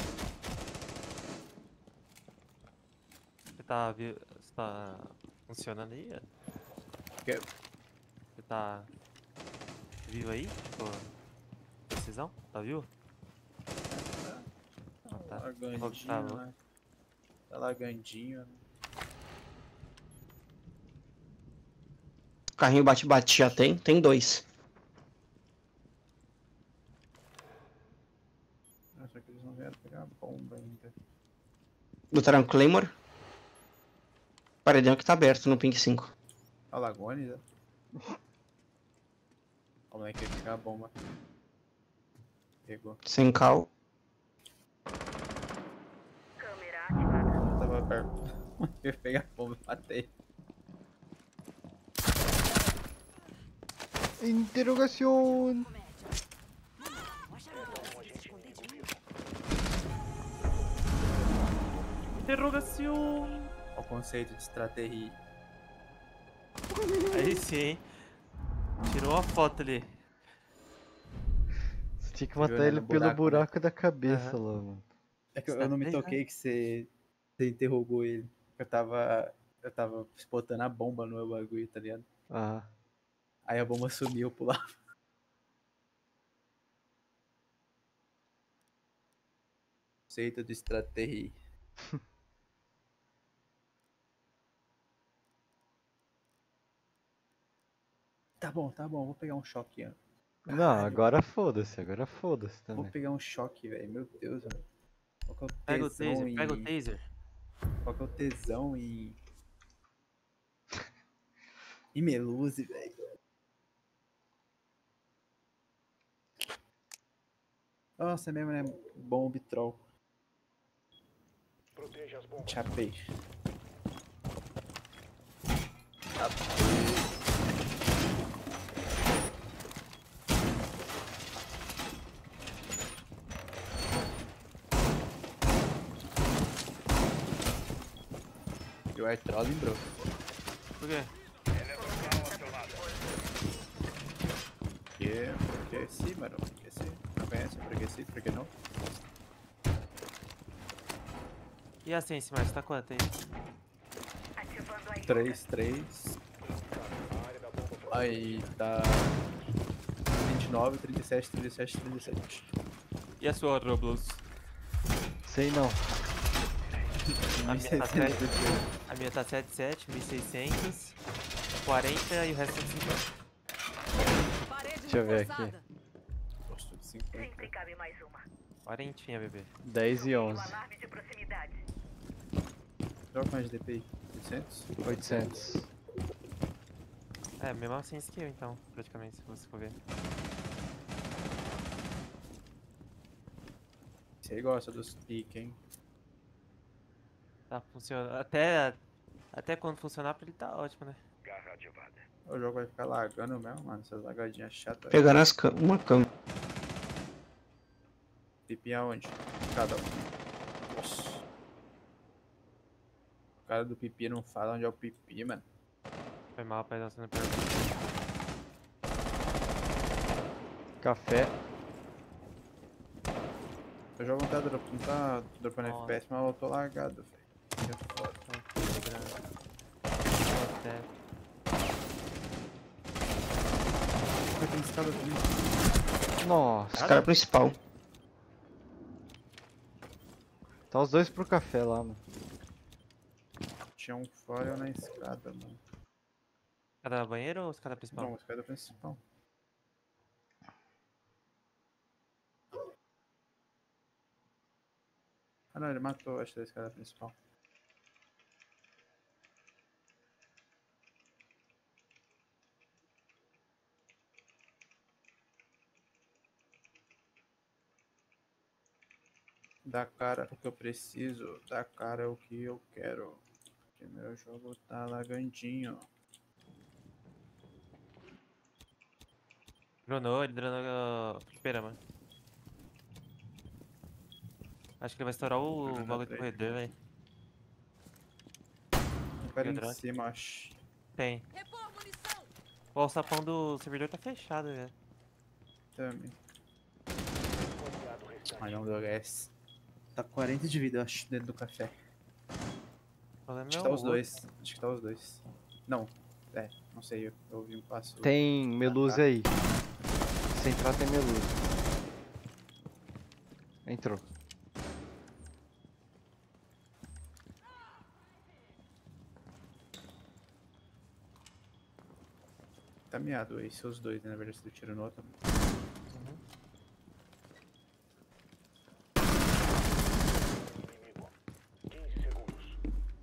Você tá, vi... Você tá funcionando aí? Que- Você tá vivo aí? Tipo, precisão? Tá vivo? Ah, tá. Lagandinho, Tá bom. né? Tá lagandinho, né? Carrinho bate-bate já tem? Tem dois. Acho que eles não vieram pegar a bomba ainda. Botaram Claymore. Paredão que tá aberto no ping cinco. A Lagone, né? O moleque ia pegar a bomba. Pegou. Sem cal. Câmera ativada. Eu tava perto. Eu ia pegar a bomba e matei. Interrogação. Interrogação! Olha o conceito de estratégia. Aí sim, hein? Tirou uma foto ali. Você tinha que Viu, matar né, ele no pelo buraco, buraco da cabeça Aham. lá, mano. É que eu, eu não me Estratégia? toquei que você, você interrogou ele. Eu tava. Eu tava botando a bomba no meu bagulho, tá ligado? Ah. Aí a bomba sumiu, eu pulava. Conceito de estratégia. Tá bom, tá bom, vou pegar um choque, ó. Não, Caralho, agora foda-se, agora foda-se Vou também. pegar um choque, velho. Meu Deus, mano. Qual que é o Pega o tesão taser, em... pega o taser. Qual que é o tesão em... em Meluze, velho. Nossa, é mesmo, né? Bomb troll. Proteja as bombas. Chapei. You are trolling, bro. Por quê? Que? Porque sim, mano. Porque sim. Não conhece? Porque sim, porque não? E a Sense, mais? Tá quanto aí? Ativando a três, três. A área da bomba próxima. Aí tá... vinte e nove, trinta e sete, trinta e sete, trinta e sete. E a sua Roblox? Sei não. A minha tá sete, a minha tá sete sete, mil e seiscentos, quarenta e o resto é cinquenta. Deixa eu ver aqui. Gosto de cinquenta. Sempre cabe mais uma. Quarentinha, bebê. dez e Um onze. alarme de proximidade. Joga mais D P I. oitocentos? oitocentos. É, mesmo assim skill então, praticamente, se você for ver. Você gosta dos piques, hein? Tá funcionando. Até, até quando funcionar pra ele tá ótimo, né? Garra ativada. O jogo vai ficar lagando mesmo, mano. Essas lagadinhas chatas. Pegando as cam uma câmera. Pipi aonde? Cada um. Nossa. cara do pipi não fala onde é o pipi, mano. Foi mal, pai, você não pergunta. Café. Eu jogo não tá, drop, não tá dropando Nossa. F P S, mas eu tô largado, velho. Que é foda. Até. Vai ter escada também. Nossa. Escada principal. Tá os dois pro café lá, mano. Tinha um fora e eu na escada, mano. Escada banheiro ou escada principal? Não, escada principal. Ah não, ele matou, acho que da escada principal. Dá cara o que eu preciso, dá cara o que eu quero. Porque meu jogo tá lagandinho. Dronou, ele dronou o fliperama. Acho que ele vai estourar o Dronou bagulho do três. corredor, velho. Um cara E o em drone? cima, acho. Tem. Repor munição! Ó, o sapão do servidor tá fechado, velho. Também. Aliado restante. Aí não deu H S. Tá com quarenta de vida, eu acho, dentro do café. O problema Acho é que tá o os outro. dois. Acho que tá os dois. Não. É, não sei, eu, eu ouvi um passo. Tem Meluze aí. Central tem Meluze. Entrou. Tá miado aí, seus dois, né? Na verdade, você deu tiro no outro. Inimigo. quinze segundos.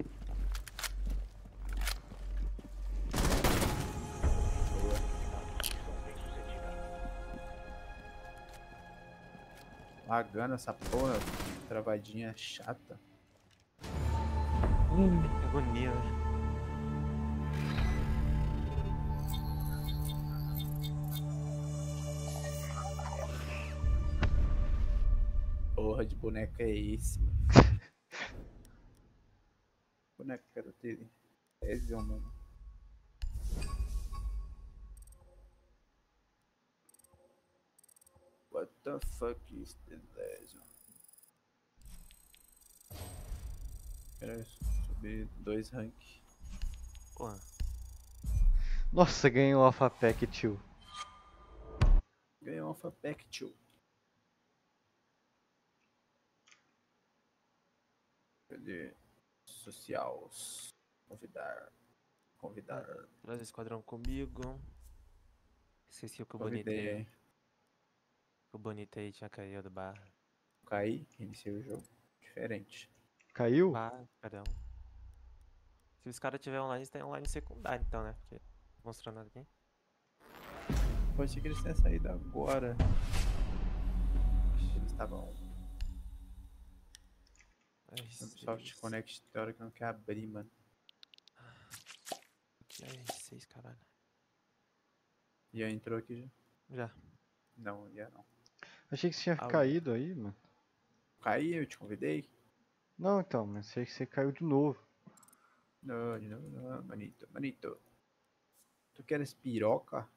Missão bem sucedida. Lagando essa porra, travadinha chata. Que agonia, velho. Porra de boneco é esse, mano? Boneco que era dele. Esse é o mano. What the fuck is the Lesion? Quero subir dois rank. Porra. Nossa, ganhou o Alpha Pack, tio. Ganhei um Alpha Pack, tio. Cadê? Socials. Convidar. Convidar. Traz o esquadrão comigo. Esqueci o que o Convidei bonito aí. aí. O bonito aí tinha caído do bar. Caí, iniciei o jogo. Diferente. Caiu? Bar, perdão. Se os caras tiverem online, eles têm online secundário então, né? Porque mostrando aqui. Pode ser que eles tenham saído agora. Eles estavam. Ai, Ubisoft seis. Connect, tem hora que não quer abrir, mano. Que é seis, caralho. Ian entrou aqui já? Já. Não, Ian não. Achei que você tinha Ah, caído aí, mano. Caí, eu te convidei? Não, então, mas achei que você caiu de novo. Não, não, não, manito, manito. Tu queres piroca?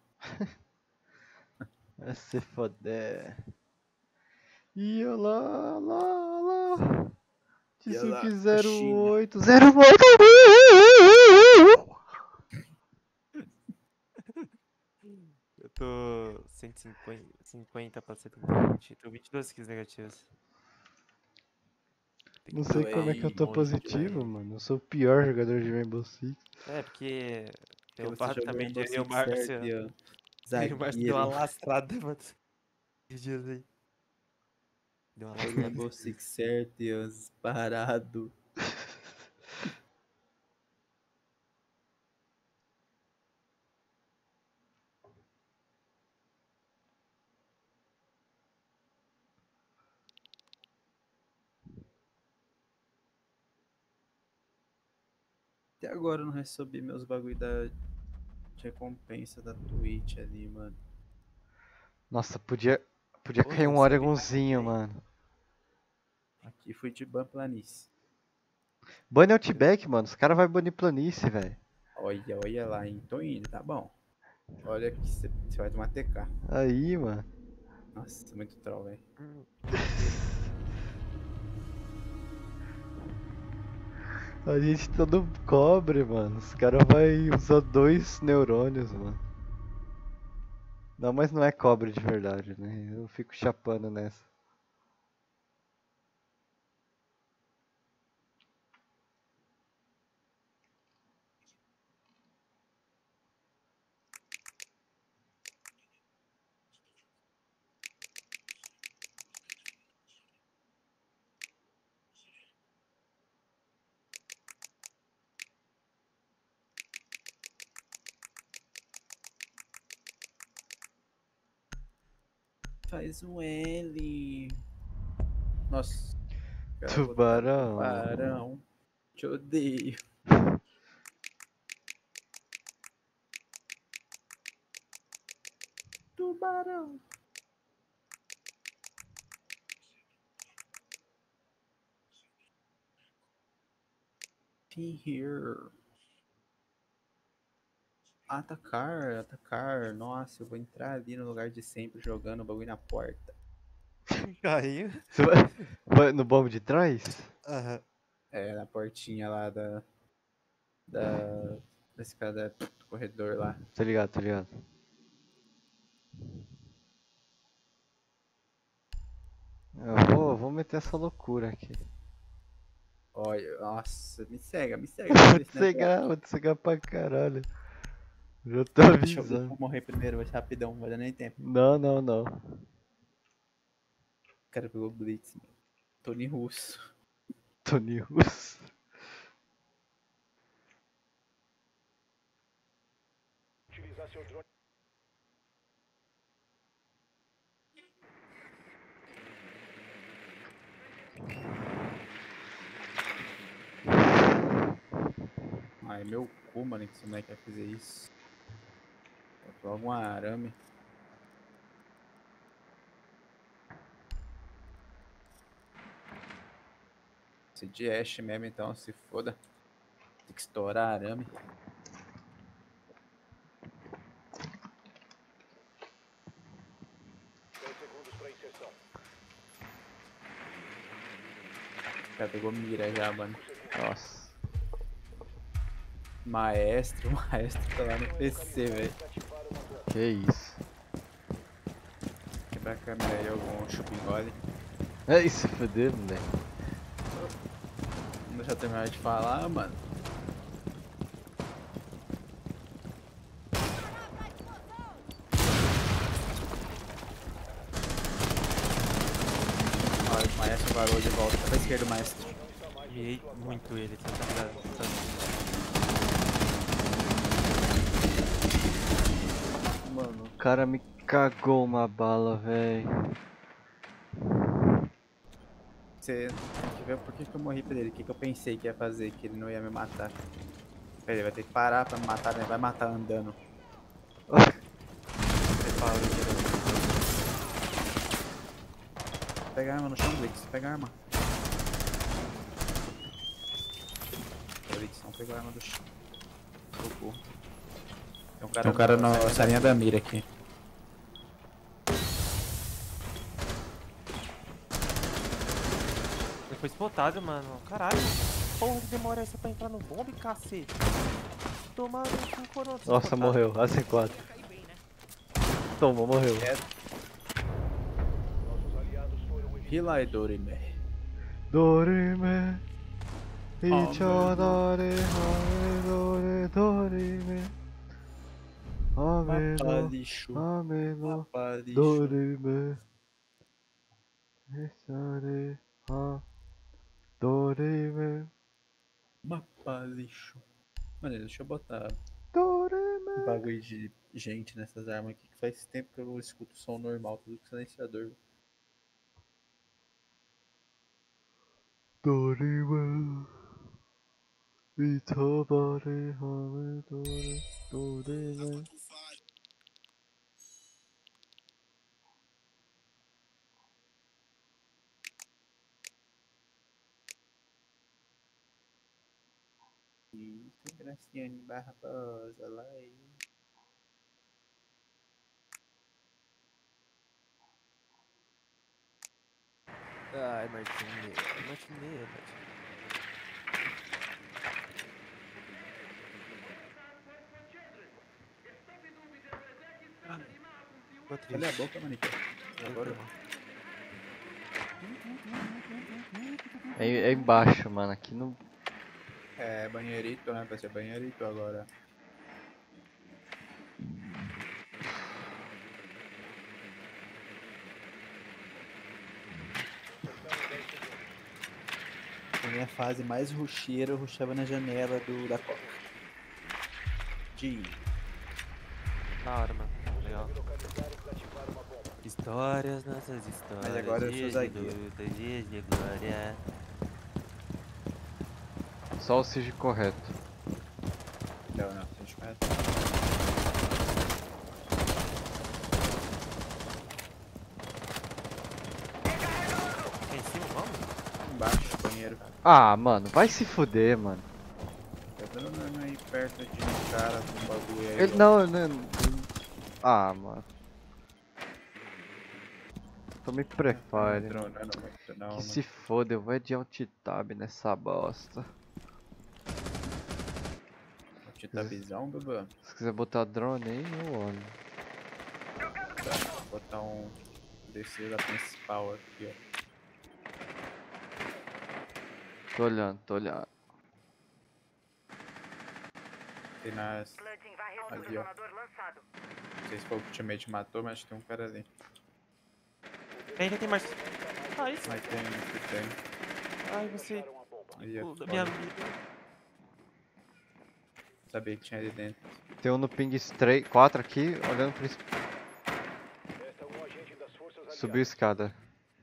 Vai se foder. E olá, lá, lá. E olá, Tizuki zero China. oito, zero oito. Eu tô cento e cinquenta, cinquenta pra cento e vinte. Tô vinte e duas kills negativas. Tem Não que sei doer como é que eu tô muito, positivo, velho. mano. Eu sou o pior jogador de Rainbow Six. É, porque tem o Porque você Pato jogou também Rainbow de e o Six Márcio. certo, Ian. E o Márcio deu uma Zagueiro. lastrada, mano. Esses dias aí. Deu uma Jogou lastrada. Rainbow Six certo, Ian. Parado. Até agora eu não recebi meus bagulho da de recompensa da Twitch ali, mano. Nossa, podia, podia Pô, cair não um sabe Oregonzinho, mais mano. Aqui fui de ban planície. Bane Outback, mano. Os caras vão banir planície, velho. Olha, olha lá, hein? Tô indo, tá bom. Olha que você vai tomar T K. Aí, mano. Nossa, muito troll, velho. A gente tá no cobre, mano. Os caras vão usar dois neurônios, mano. Não, mas não é cobre de verdade, né? Eu fico chapando nessa. Faz um L. Nossa. Cara, Tubarão. Tubarão. Te odeio. Tubarão. Here. Atacar, atacar. Nossa, eu vou entrar ali no lugar de sempre jogando o bagulho na porta. Caiu. Você vai, vai no bombo de trás? Aham. É, na portinha lá da. Da. Da escada do corredor lá. Tô ligado, tô ligado. Eu vou, vou meter essa loucura aqui. Olha, nossa, me cega, me cega. Vou Esse te negócio. cegar, vou te cegar pra caralho. Já tô Deixa eu, deixa avisando. eu morrer primeiro, vai ser rapidão, não vai dar nem tempo. Não, não, não. O cara pegou Blitz, mano. Tony Russo. Tony Russo. Utilizar seu drone. Ai, meu cu, mano, que esse moleque vai fazer isso. Botou algum arame. Esse de Ash mesmo, então, se foda. Tem que estourar arame. dez segundos para inserção. O cara pegou mira já, mano. Nossa. Maestro, o maestro tá lá no P C, velho. Desativar uma bomba. Que isso. Quebrar a câmera aí, algum chupingole. É isso, fodeu, moleque. Não deixa eu terminar de falar, mano. Olha, o maestro varou de volta. Pra esquerda, o maestro. Mirei muito ele, você tá ligado? Tá- Mano, o cara me cagou uma bala, velho. Você tem que ver por que, que eu morri pra ele. O que, que eu pensei que ia fazer, que ele não ia me matar. Pera, ele vai ter que parar pra me matar, né? Vai matar andando. Preparo, tirando. Pega a arma no chão, Blitz. Pega a arma. Blitz, não pegou a arma do chão. Socorro. Tem um cara, Tem um cara na salinha da mira aqui. Ele foi spotado, mano. Caralho. Porra, que demora essa pra entrar no bombe, cacete. Tomar no cu, coroa. Nossa, morreu. A C quatro. Toma, morreu. Nossos aliados foram evitados. Hilai Dorime. Dorime. Icho Ameno. dore, ame dore, dorime. Ameno, Mapalixo. ameno, Mapalixo. dorime. Estarei, ah, dorime. Mapalixo. Mano, deixa eu botar Dorime. um bagulho de gente nessas armas aqui, que faz tempo que eu escuto som normal, tudo com silenciador. Dorime. Icho dore, ame dore, dorime. Graciane Barbosa, lá aí. Ai, Martineiro, Martineiro, Martineiro. Ficou triste. Olha a boca, manica. Agora. É, é embaixo, mano. Aqui no. É banheirito, né? Vai ser banheirito agora. Na minha fase mais rucheira, eu rushava na janela do, da Coca. De Da hora, mano. Legal. Localizar e desativar uma bomba. Histórias, nossas histórias. agora eu sou dias de zagueiro. luta, dias de glória. Só o sigilo correto. Não, não, deixa eu ver. Aqui em cima, vamos? Embaixo, banheiro. Ah, mano, vai se fuder, mano. Tá dando dano aí perto de um cara com um bagulho aí. Ele ó. não, não. Ah, mano. Então me Não prepare. entrou dano muito, não, Que mano. se foda, eu vou de alt-tab nessa bosta. Te tá visão, Baba? Se quiser botar drone aí, eu olho. Tá, vou botar um descer da principal aqui, ó. Tô olhando, tô olhando. Tem nas. Ali, ó. Não sei se foi o que o teammate matou, mas tem um cara ali. Tem, tem, tem mais. Ah, isso. Mas tem, aqui tem. Ai, você. Uma bomba. Ali, ó. O da minha Olha, amiga. sabia que tinha ali dentro. Tem um no ping três, quatro aqui, olhando pro. es- Resta um agente das forças aliadas. Subiu a escada.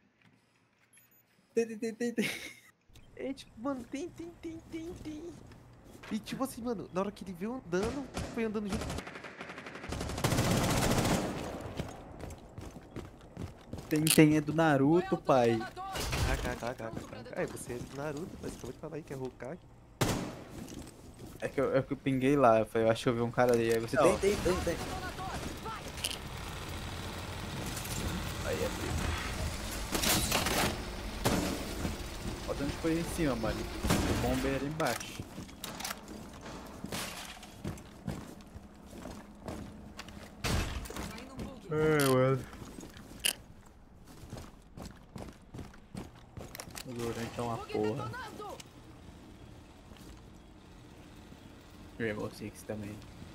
Tem, tem, tem, tem, tem. É, tipo, mano, tem, tem, tem, tem, tem. E tipo assim, mano, na hora que ele viu andando, foi andando junto. Tem, tem é do Naruto, pai. KKKKK. É, você é do Naruto, mas acabou de falar aí que é Hokage. É que eu, é que eu pinguei lá, eu falei, eu acho que eu vi um cara ali. Aí você tem, tem, tem, tem. Aí é frio. Olha onde foi em cima, mano. O bombeiro embaixo. É, mano. O Durante é uma porra. Rainbow Six também.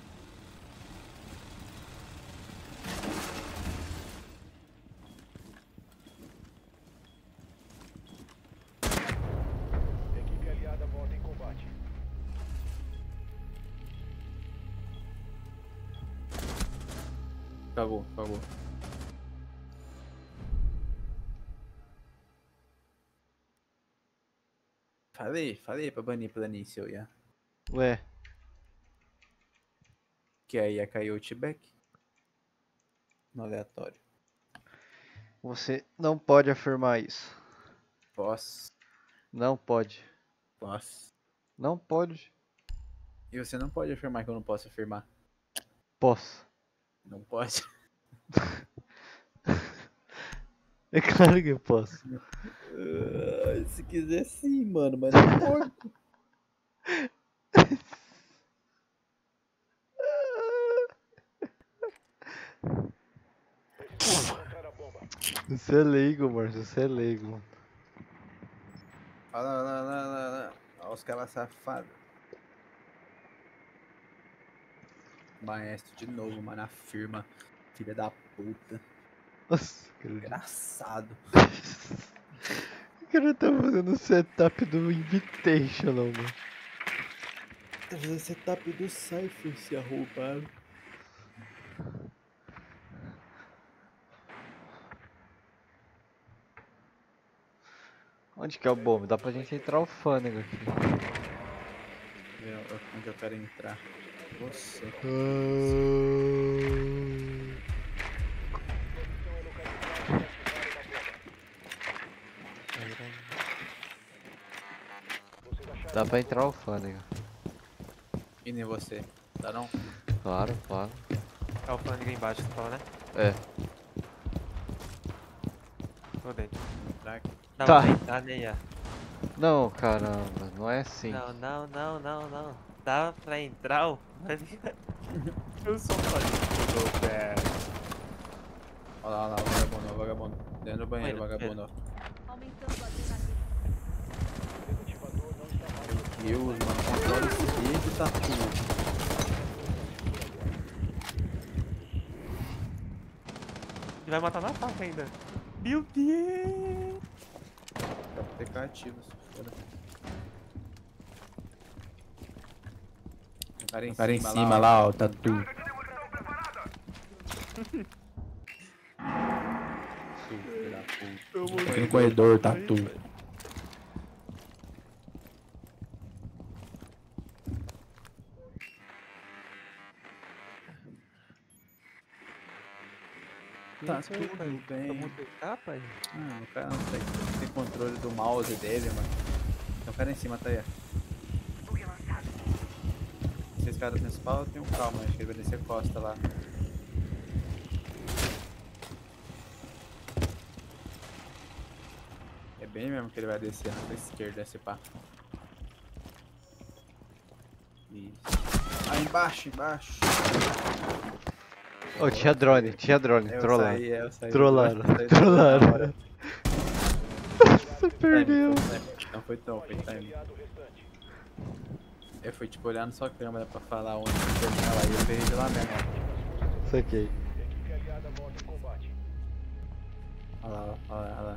Equipe aliada volta em combate. Acabou, acabou. Falei, falei pra banir planície, eu ia. Ué, Que aí ia cair o T-Back. No aleatório. você não pode afirmar isso. Posso, Não pode. posso. Não pode. E você não pode afirmar que eu não posso afirmar. Posso. Não pode. É claro que eu posso. Ah, se quiser sim, mano, mas não pode. Encontrar a bomba. Você é leigo, Márcio. Você é leigo, mano. Olha lá, olha lá, olha lá, olha lá. Olha os caras safados. Maestro de novo, mano. Afirma. Filha da puta. Nossa, cara. Engraçado. O cara tá fazendo o setup do Invitational, mano. Tá fazendo setup do Cypher, se arrombado. Onde que é o bombe? Dá pra gente entrar o fânego aqui. Eu- Onde eu quero entrar? Você. Vocês acharam Dá pra entrar o fânego. Indo em você. Tá não? Claro, claro. É o fã ali embaixo que você fala, né? É. Tô dentro. Fraco. Não, Tá. nem tá, nem é. Não, caramba, não é assim. Não, não, não, não, não. Dá pra entrar, ó. Eu sou só pé. Olha lá, olha lá, o vagabundo, o vagabundo. Dentro do banheiro, o Banheiro, vagabundo, ó. Aumentando a adrenalina. Desativador não está mais. Deus, mano, controla esse vídeo, tá tudo. Ele vai matar na faca ainda. Meu Deus! Dá pra ter cativo, se foda. O cara em O cara em cima, cima lá, ó, tá tudo. Filho da puta. Aqui no corredor, tá tudo. Tá Isso aí, tudo pai. bem. Tomou T K, pai? Ah, o cara não tem, não tem controle do mouse dele, mano. Tem um cara em cima, tá aí, ó. Se esse cara tem spawn, eu tenho calma, acho que ele vai descer costa lá. É bem mesmo que ele vai descer na sua esquerda, esse pá. Isso. Ah, embaixo, embaixo. Ô, tinha drone, tinha drone, Eu trollaram. saí, eu saí. Trollaram, Eu saí do- trollaram. na hora. Você perdeu. Time, foi time. Não foi tão, foi time. Aliado restante. Eu fui tipo olhando sua câmera pra falar onde que termina lá e eu perdi lá mesmo. Saquei. Equipe aliada volta em combate. Olha lá, olha lá, olha lá.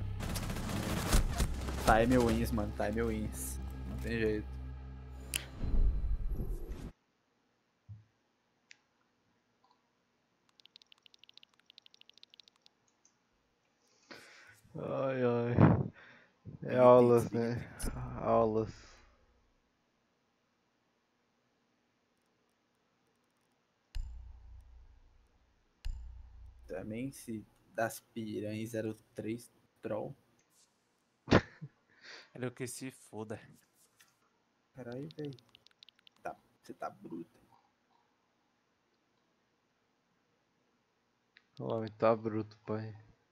Time wins, mano, time wins. Não tem jeito. Ai, ai. É aulas, né? Aulas. Também se das piranhas zero três troll. Ele que se foda. Caralho, velho. Tá, você tá bruto. O homem tá bruto, pai.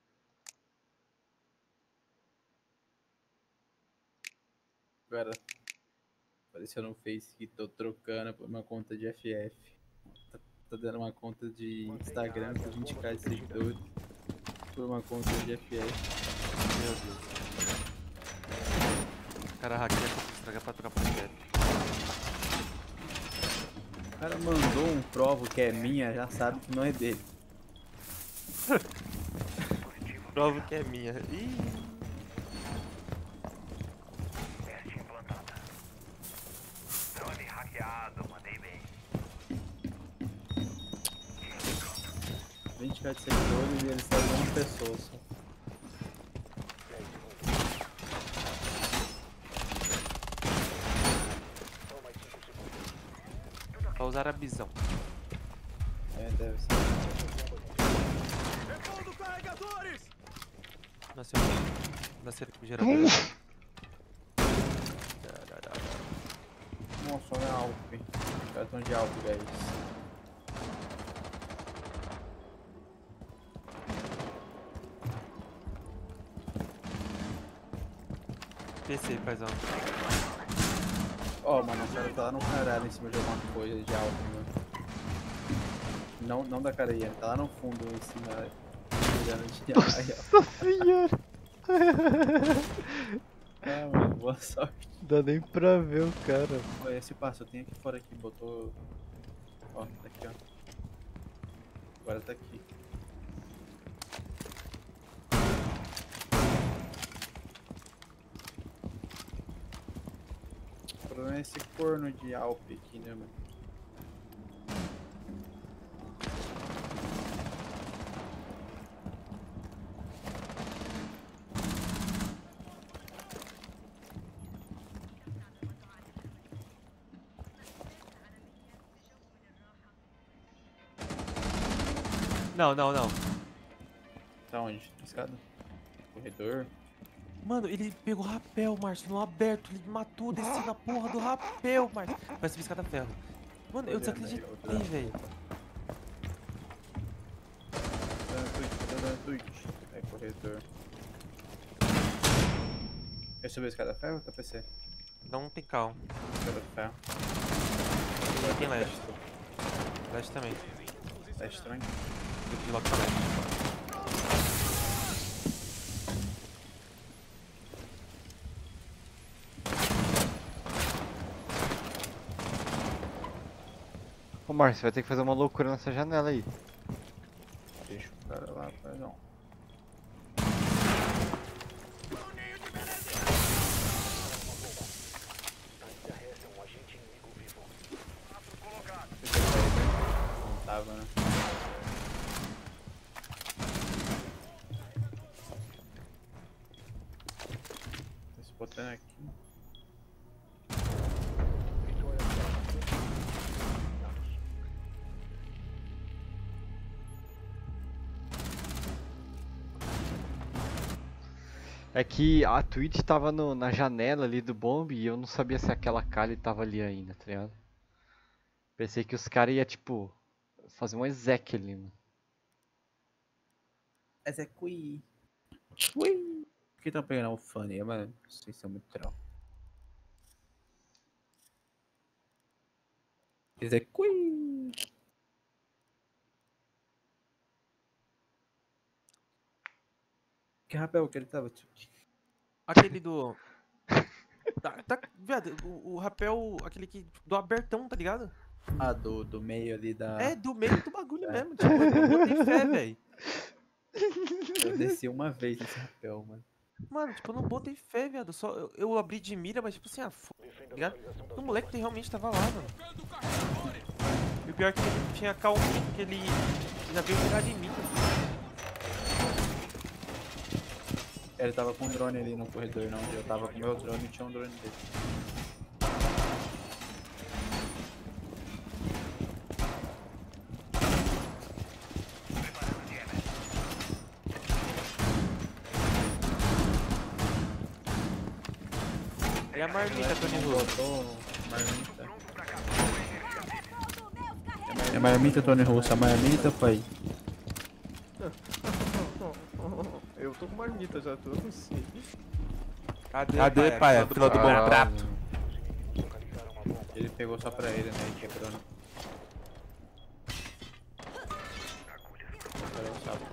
Agora apareceu no Face que tô trocando por uma conta de F F. Tá, tá dando uma conta de Instagram com vinte k de seguidores por uma conta de F F. Meu Deus. O cara hackeia pra estragar pra trocar pra direto. O cara mandou um provo que é minha, já sabe que não é dele. Provo que é minha. Ih. vinte k de seguidores e ele segue uma pessoa só. Pra usar a visão. É, deve ser. Nasceu. Nasceu aqui com o gerador. Nossa, olha a Alp. Os caras tão de Alp, guys. P C, paizão. Ó, mano, o cara tá lá no caralho em cima de alguma coisa de Alp, mano. Não, não da carinha, tá lá no fundo em cima. Olhando de Alp. Nossa senhora. Ah, mano, boa sorte. Dá nem pra ver o cara. Ó, esse passo, tem aqui fora aqui, botou. Ó, tá aqui, ó. Agora tá aqui. O problema é esse corno de Alp aqui, né, mano? Não, não, não. Tá onde? Escada? Corredor? Mano, ele pegou rapel, Márcio, no aberto. Ele matou, desceu na porra do rapel, Márcio. Vai subir escada ferro. Mano, eu Olhando aí, desacreditei, outra. velho. Tá dando Twitch, tá dando Twitch. Aí, corredor. Quer subir a escada ferro ou tá P C? Não tem calma. Escada ferro. E tem leste. Leste também. Tá estranho. Eu de logo pra leste. Ô Márcio, você vai ter que fazer uma loucura nessa janela aí. Deixa o cara lá, perdão. Não tava, né? Tô spotando aqui. É que a Twitch tava no- na janela ali do bomb e eu não sabia se aquela Kali tava ali ainda, tá ligado? Pensei que os caras iam, tipo, fazer um exec ali, mano. Essa é Cui. Cui. Por que estão pegando o Funny, mano? Vocês são muito troll. Esse é Cui. Que rapel que ele tava? Aquele do... Tá, tá, viado, o, o rapel, aquele que, do abertão, tá ligado? Ah, do, do meio ali da... É, do meio do bagulho É. mesmo, tipo, eu botei fé, velho. Eu desci uma vez nesse rapel, mano. Mano, tipo, eu não botei fé, viado, só, eu, eu abri de mira, mas tipo assim, ah, f... tá ligado? O moleque que realmente tava lá, mano. E o pior é que ele tinha calminha, que ele já veio virar de mim. Ele tava com um drone ali no corredor, não. Eu tava com o meu drone e tinha um drone dele. E a marmita, Tony Ru? Botou marmita. É marmita, Tony Russo. A marmita, pai. Eu tô com marmita já, tu não sei. Cadê, Cadê, pai? A fila do bom Caralho. prato. Ele pegou só pra ele, né? E quebrou. né? Agora eu sabe.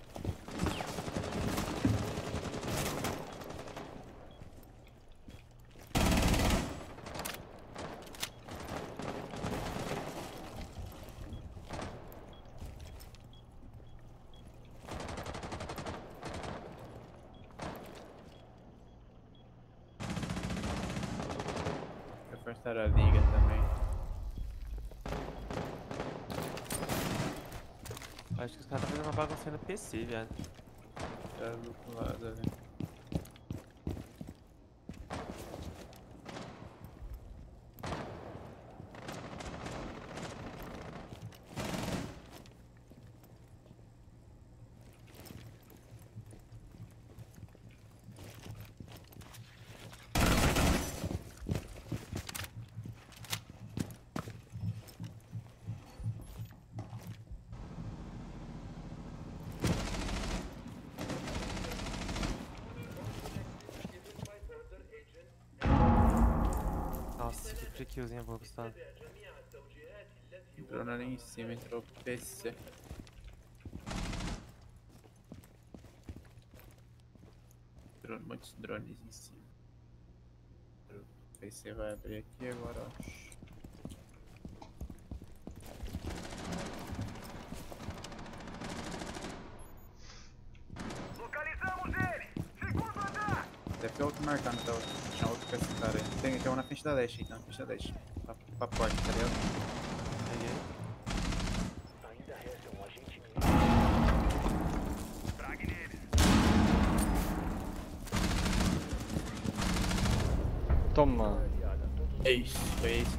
Reforçar a liga também. Acho que os caras tá fazendo uma bagunça no P C, viado. Tá do outro lado ali. Nossa, que free killzinha boa, Gustavo. Drone ali em cima, entrou P C. Drone, muitos drones em cima. O P C vai abrir aqui agora, ó. Deve ter outro marcando, tá? Tinha outro com esse cara aí. Tem, tem um na frente da leste aí, tá? Na frente da leste. Pra, pra porta, tá ligado? Peguei. Ainda resta um agente Toma. É isso, foi isso.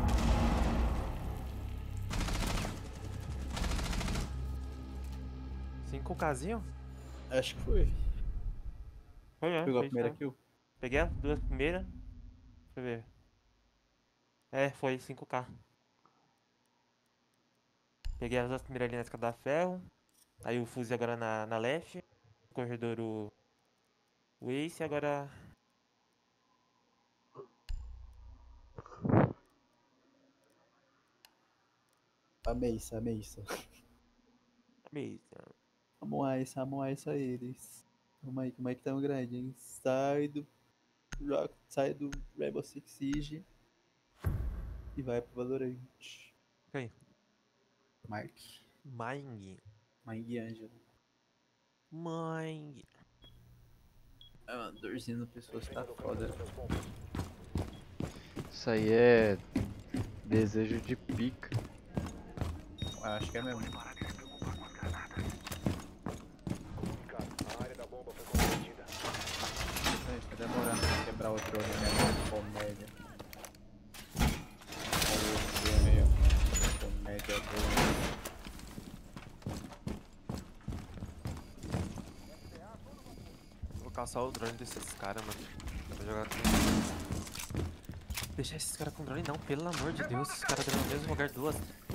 cinco Kzinho? Acho que foi. Foi, é. Pegou a foi, primeira foi. kill? Peguei as duas primeiras. Deixa eu ver. É, foi cinco K. Peguei as duas primeiras ali na escada da ferro. Aí o fuzil agora na, na left. Corredor o. O Ace e agora. Amei isso, amei isso. Beleza. Vamos a isso, vamos a isso a eles. Vamos aí, como é que tão grande, hein? Sai do. Rock, sai do Rainbow Six Siege. E vai pro Valorant. Quem? Mark. Ming. Ming Angelo. Ming. É, mano, dorzinho no pescoço tá foda. Isso aí é desejo de pica. Ah, acho que é mesmo. A área da bomba foi comprometida. Ai, tá demorando pra quebrar o drone, né? Comédia. Olha o drone aí, ó. Comédia do. Vou caçar o drone desses caras, mano. Vou jogar com. Deixar esses caras com drone não, pelo amor de Deus. Esses caras estão no mesmo lugar duas.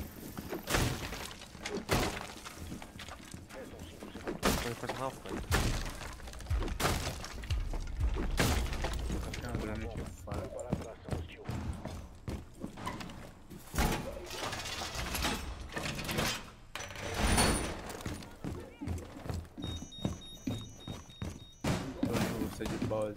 Foi personal, foi. Acho que é um drone aqui fora. Preparado para ação hostil. Drone russa de boss.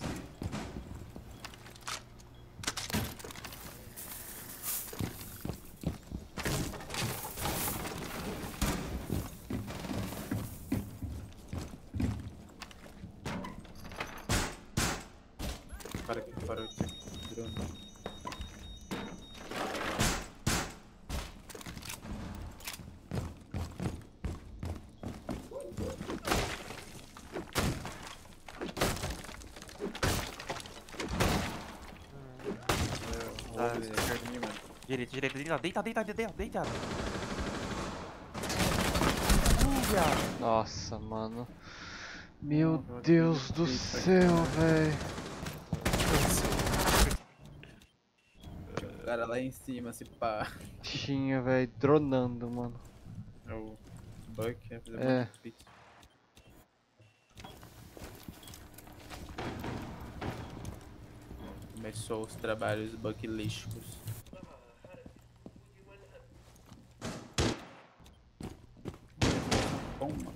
Para aqui, para aqui. Drone. Tá, Olha, esquerdinho, mano. direita, direita, deita, deita, deita, deita, deita. Nossa, mano. Meu Nossa, Deus do eita, céu, velho. O cara lá em cima, se pá. Tinha, velho, dronando, mano. É o Buck, é fazer É. muito difícil. Começou os trabalhos bucklísticos. Toma.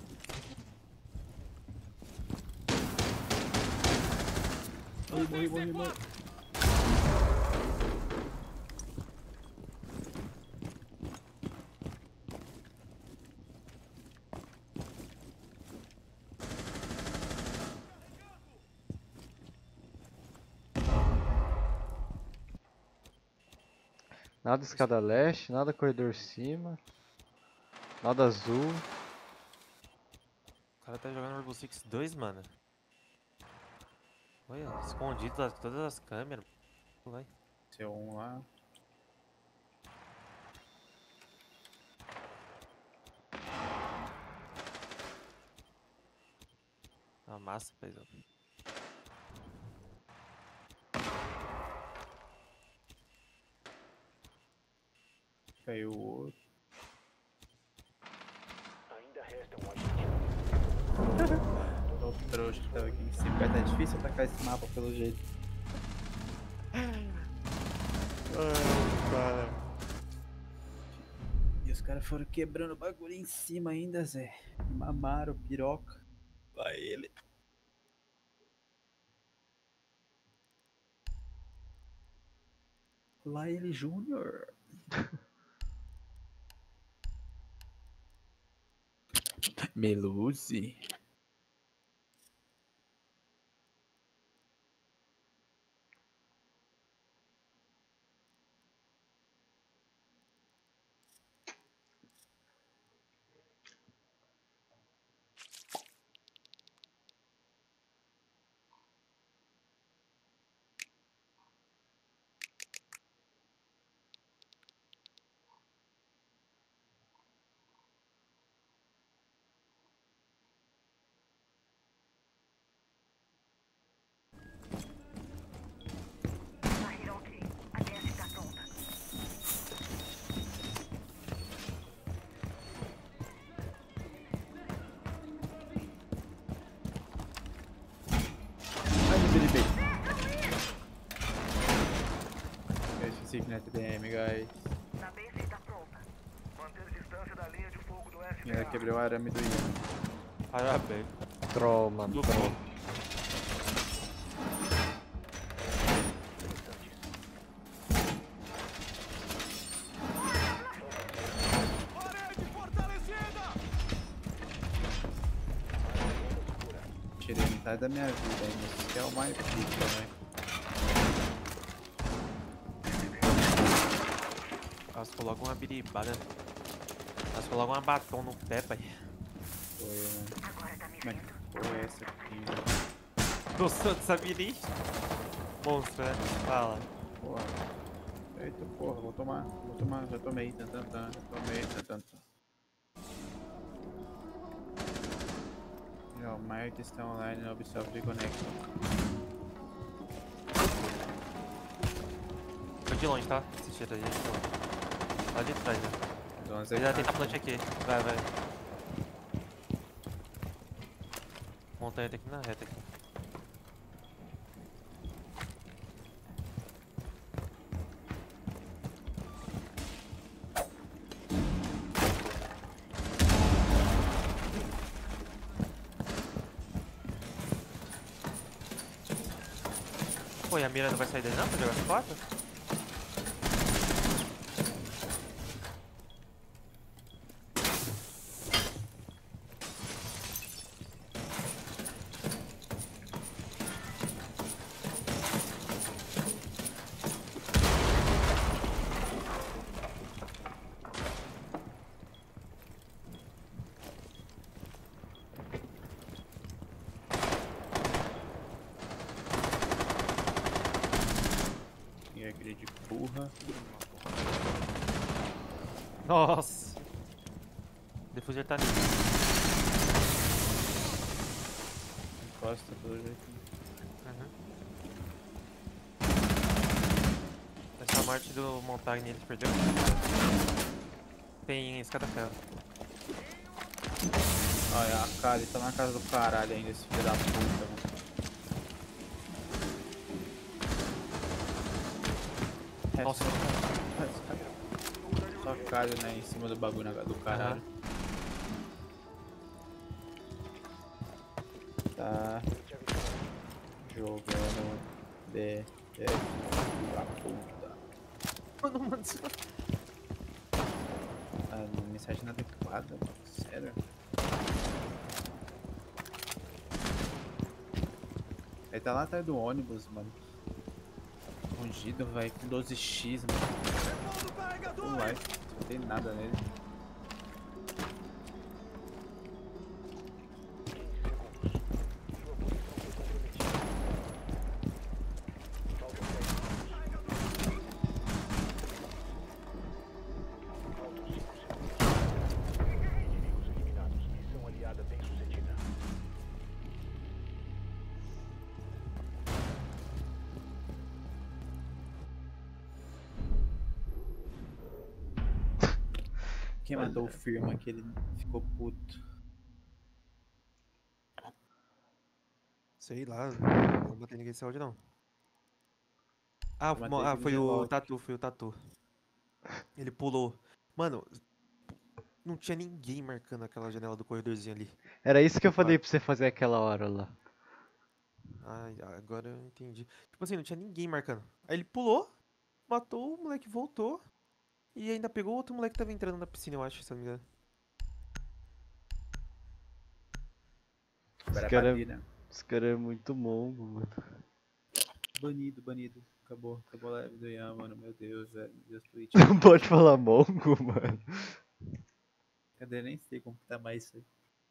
Morri, morri, morri, morri. Nada escada leste, nada corredor cima. Nada azul. O cara tá jogando Rainbow Six dois, mano. Olha, escondido das todas as câmeras. Vai. C um lá. Uma massa, paizão. Caiu o outro. Ainda resta um agente. O trouxa que tava aqui em cima. Cara, tá difícil atacar esse mapa pelo jeito. E os caras foram quebrando o bagulho em cima ainda, Zé. Mamaram, piroca. Vai ele. Lá ele, Júnior. Meluzi. gás. Manter distância da linha de fogo do S E eu quebrei o arame do Ian. Parabéns. Troll, mano. Do Troll. Tirei metade da minha vida ainda. Isso que é o mais difícil, né? Nossa, coloca uma biribada. Nossa, coloca uma batom no pé, pai. Foi, né? Como é que foi essa aqui, velho? Nossa, sabia nem? Monstro, né? Fala. Porra. Eita porra, vou tomar. Vou tomar. Já tomei. Tan, tan, tan. Já tomei. Tan, tan, tan. O Mike está online no Ubisoft Connection. Foi de longe, tá? Esse cheiro aí. Lá de trás, né? Vamos Ele já tem flash aqui. Vai, vai. Montanha tem que ir na reta aqui. Pô, e a mira não vai sair daí não pra jogar as quatro? E aquele de burra. Nossa! O defuser tá ali. Encosta pelo jeito. Uhum. Essa morte do Montagne eles perdeu. Tem escada ferro. Olha, a cara, ele tá na casa do caralho ainda, esse filho da puta, mano. Nossa, Só calho, né, em cima do bagulho na- do caralho. Tá jogando de de da puta. Mano, mano, isso Ah, mensagem inadequada, mano. Sério? Ele tá lá atrás do ônibus, mano. Escondido, vai com doze x, mano. Full life, não tem nada nele. Missão aliada bem sucedida. Quem matou o Firma que ele ficou puto? sei lá, não botei ninguém esse áudio não. Ah, Eu matei ah aquele foi o Gelote. Tatu, foi o Tatu. Ele pulou. Mano, não tinha ninguém marcando aquela janela do corredorzinho ali. Era isso que eu falei pra você fazer aquela hora lá. Ai, agora eu entendi. Tipo assim, não tinha ninguém marcando. Aí ele pulou, matou, o moleque voltou. E ainda pegou outro moleque que tava entrando na piscina, eu acho, se eu não me engano. Agora Os é caras bater, né? os cara é muito mongo, mano. Banido, banido. Acabou, acabou a live do Ian, mano. Meu Deus, velho. Meu Deus, Twitch. Não pode falar mongo, mano. Cadê? Nem sei como que tá mais isso aí.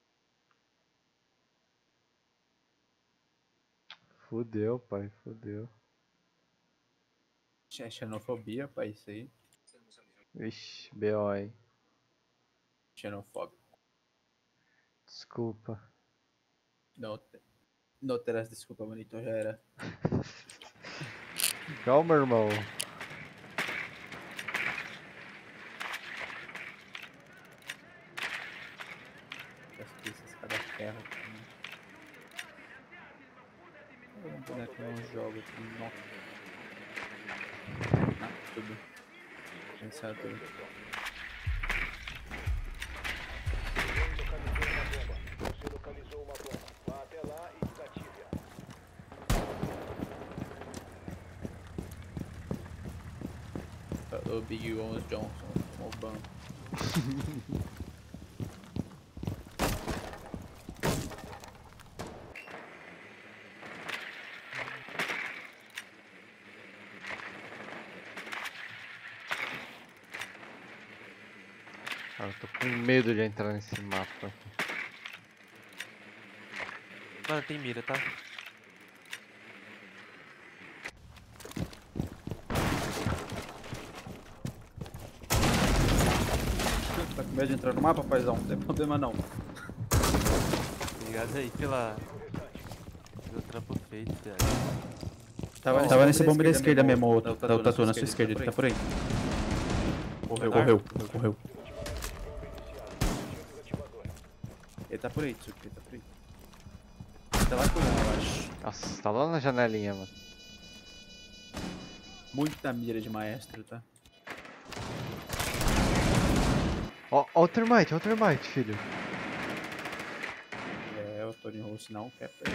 Fudeu, pai, fudeu. Tinha xenofobia, pai, isso aí. Ixi, B O, hein. Xenofóbico. Desculpa. Não, te- não terás desculpa, mano. Então já era. Calma, irmão. As pistas, cada ferro. Um boneco não joga aqui, não. Ah, tudo. Pensador. Você localizou uma bomba. Vá até lá e desative-a. Falou Big Bones Johnson. Tomou ban. Cara, eu tô com medo de entrar nesse mapa. Mano, tem mira, tá? Tá com medo de entrar no mapa, paizão? Não tem problema não. Obrigado aí pela... pelo trampo feito, velho. Tava, tava nesse bomba da esquerda mesmo, o da tatu na sua esquerda, ele tá por aí. Morreu, morreu, morreu. Ele tá por aí, Tsuki, ele tá por aí. Ele tá lá cuidando, eu acho. Nossa, tá lá na janelinha, mano. Muita mira de maestro, tá? Ó, ó o termite, ó o termite, filho. É, o Tony Rossi não quer pra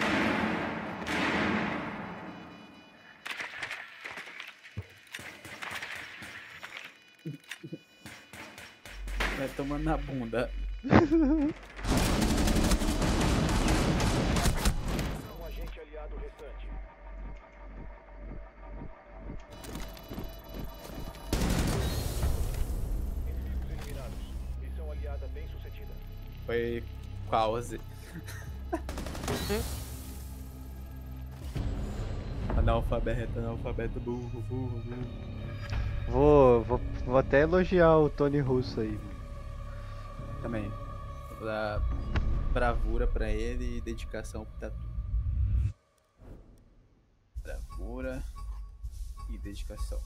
ele. Vai tomando na bunda. Um agente aliado restante. Inimigos eliminados. Missão aliada bem sucedida. Foi pause. Analfabeto, analfabeto, burro, burro, burro. Vou, vou, vou até elogiar o Tony Russo aí. Também. Vou dar bravura pra ele e dedicação pro Tatu. Bravura e dedicação.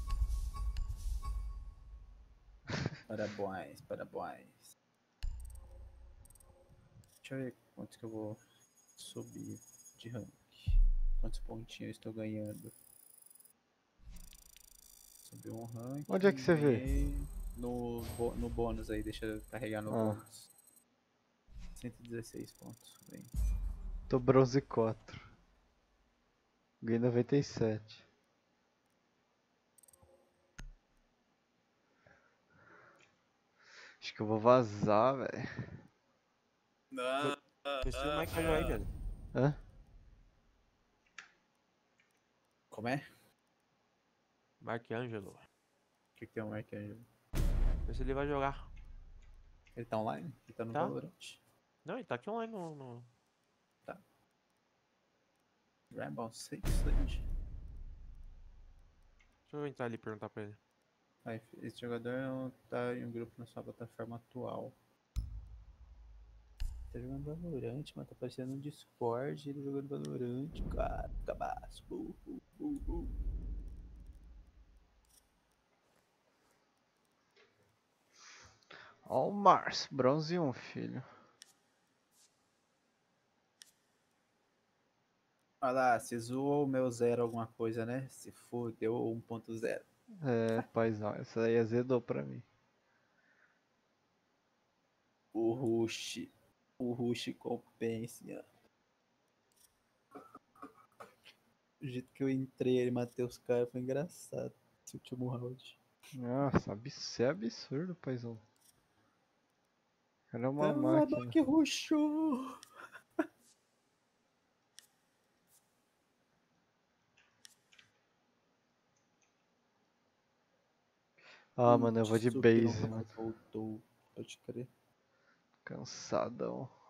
Parabéns, parabéns. Deixa eu ver quantos que eu vou subir de rank. Quantos pontinhos eu estou ganhando. Subiu um rank. Onde é que você vê? ganhei No, bo- no bônus aí, deixa eu carregar no Ah. bônus. cento e dezesseis pontos. Bem. Tô bronze quatro. Ganhei noventa e sete. Acho que eu vou vazar, velho. Não. Esse o Michael aí, velho. Hã? Como é? Mark Angelo. O que, que tem um Arcangelo? Vê se ele vai jogar. Ele tá online? Ele tá no Tá. Valorant? Não, ele tá aqui online no... no... Rainbow Six Siege? Deixa eu entrar ali e perguntar pra ele. Aí, esse jogador não tá em um grupo na sua plataforma atual. Tá jogando Valorant, mas tá aparecendo no Discord ele jogando Valorant, cara. Cabaço. Uh, uh, uh, uh. Ó o Mars, bronze um, filho. Olha lá, se zoou o meu zero alguma coisa, né? Se fudeu um ponto zero. É, paizão, essa aí azedou pra mim. O Rush. O Rush compensa. O jeito que eu entrei ele matei os caras foi engraçado. Esse último round. Nossa, abs- isso é absurdo, paizão. Cara, é uma Caramba, máquina. que rushou! Ah, mano, eu vou de Subiu, base, mano. Voltou, pode crer. Cansadão.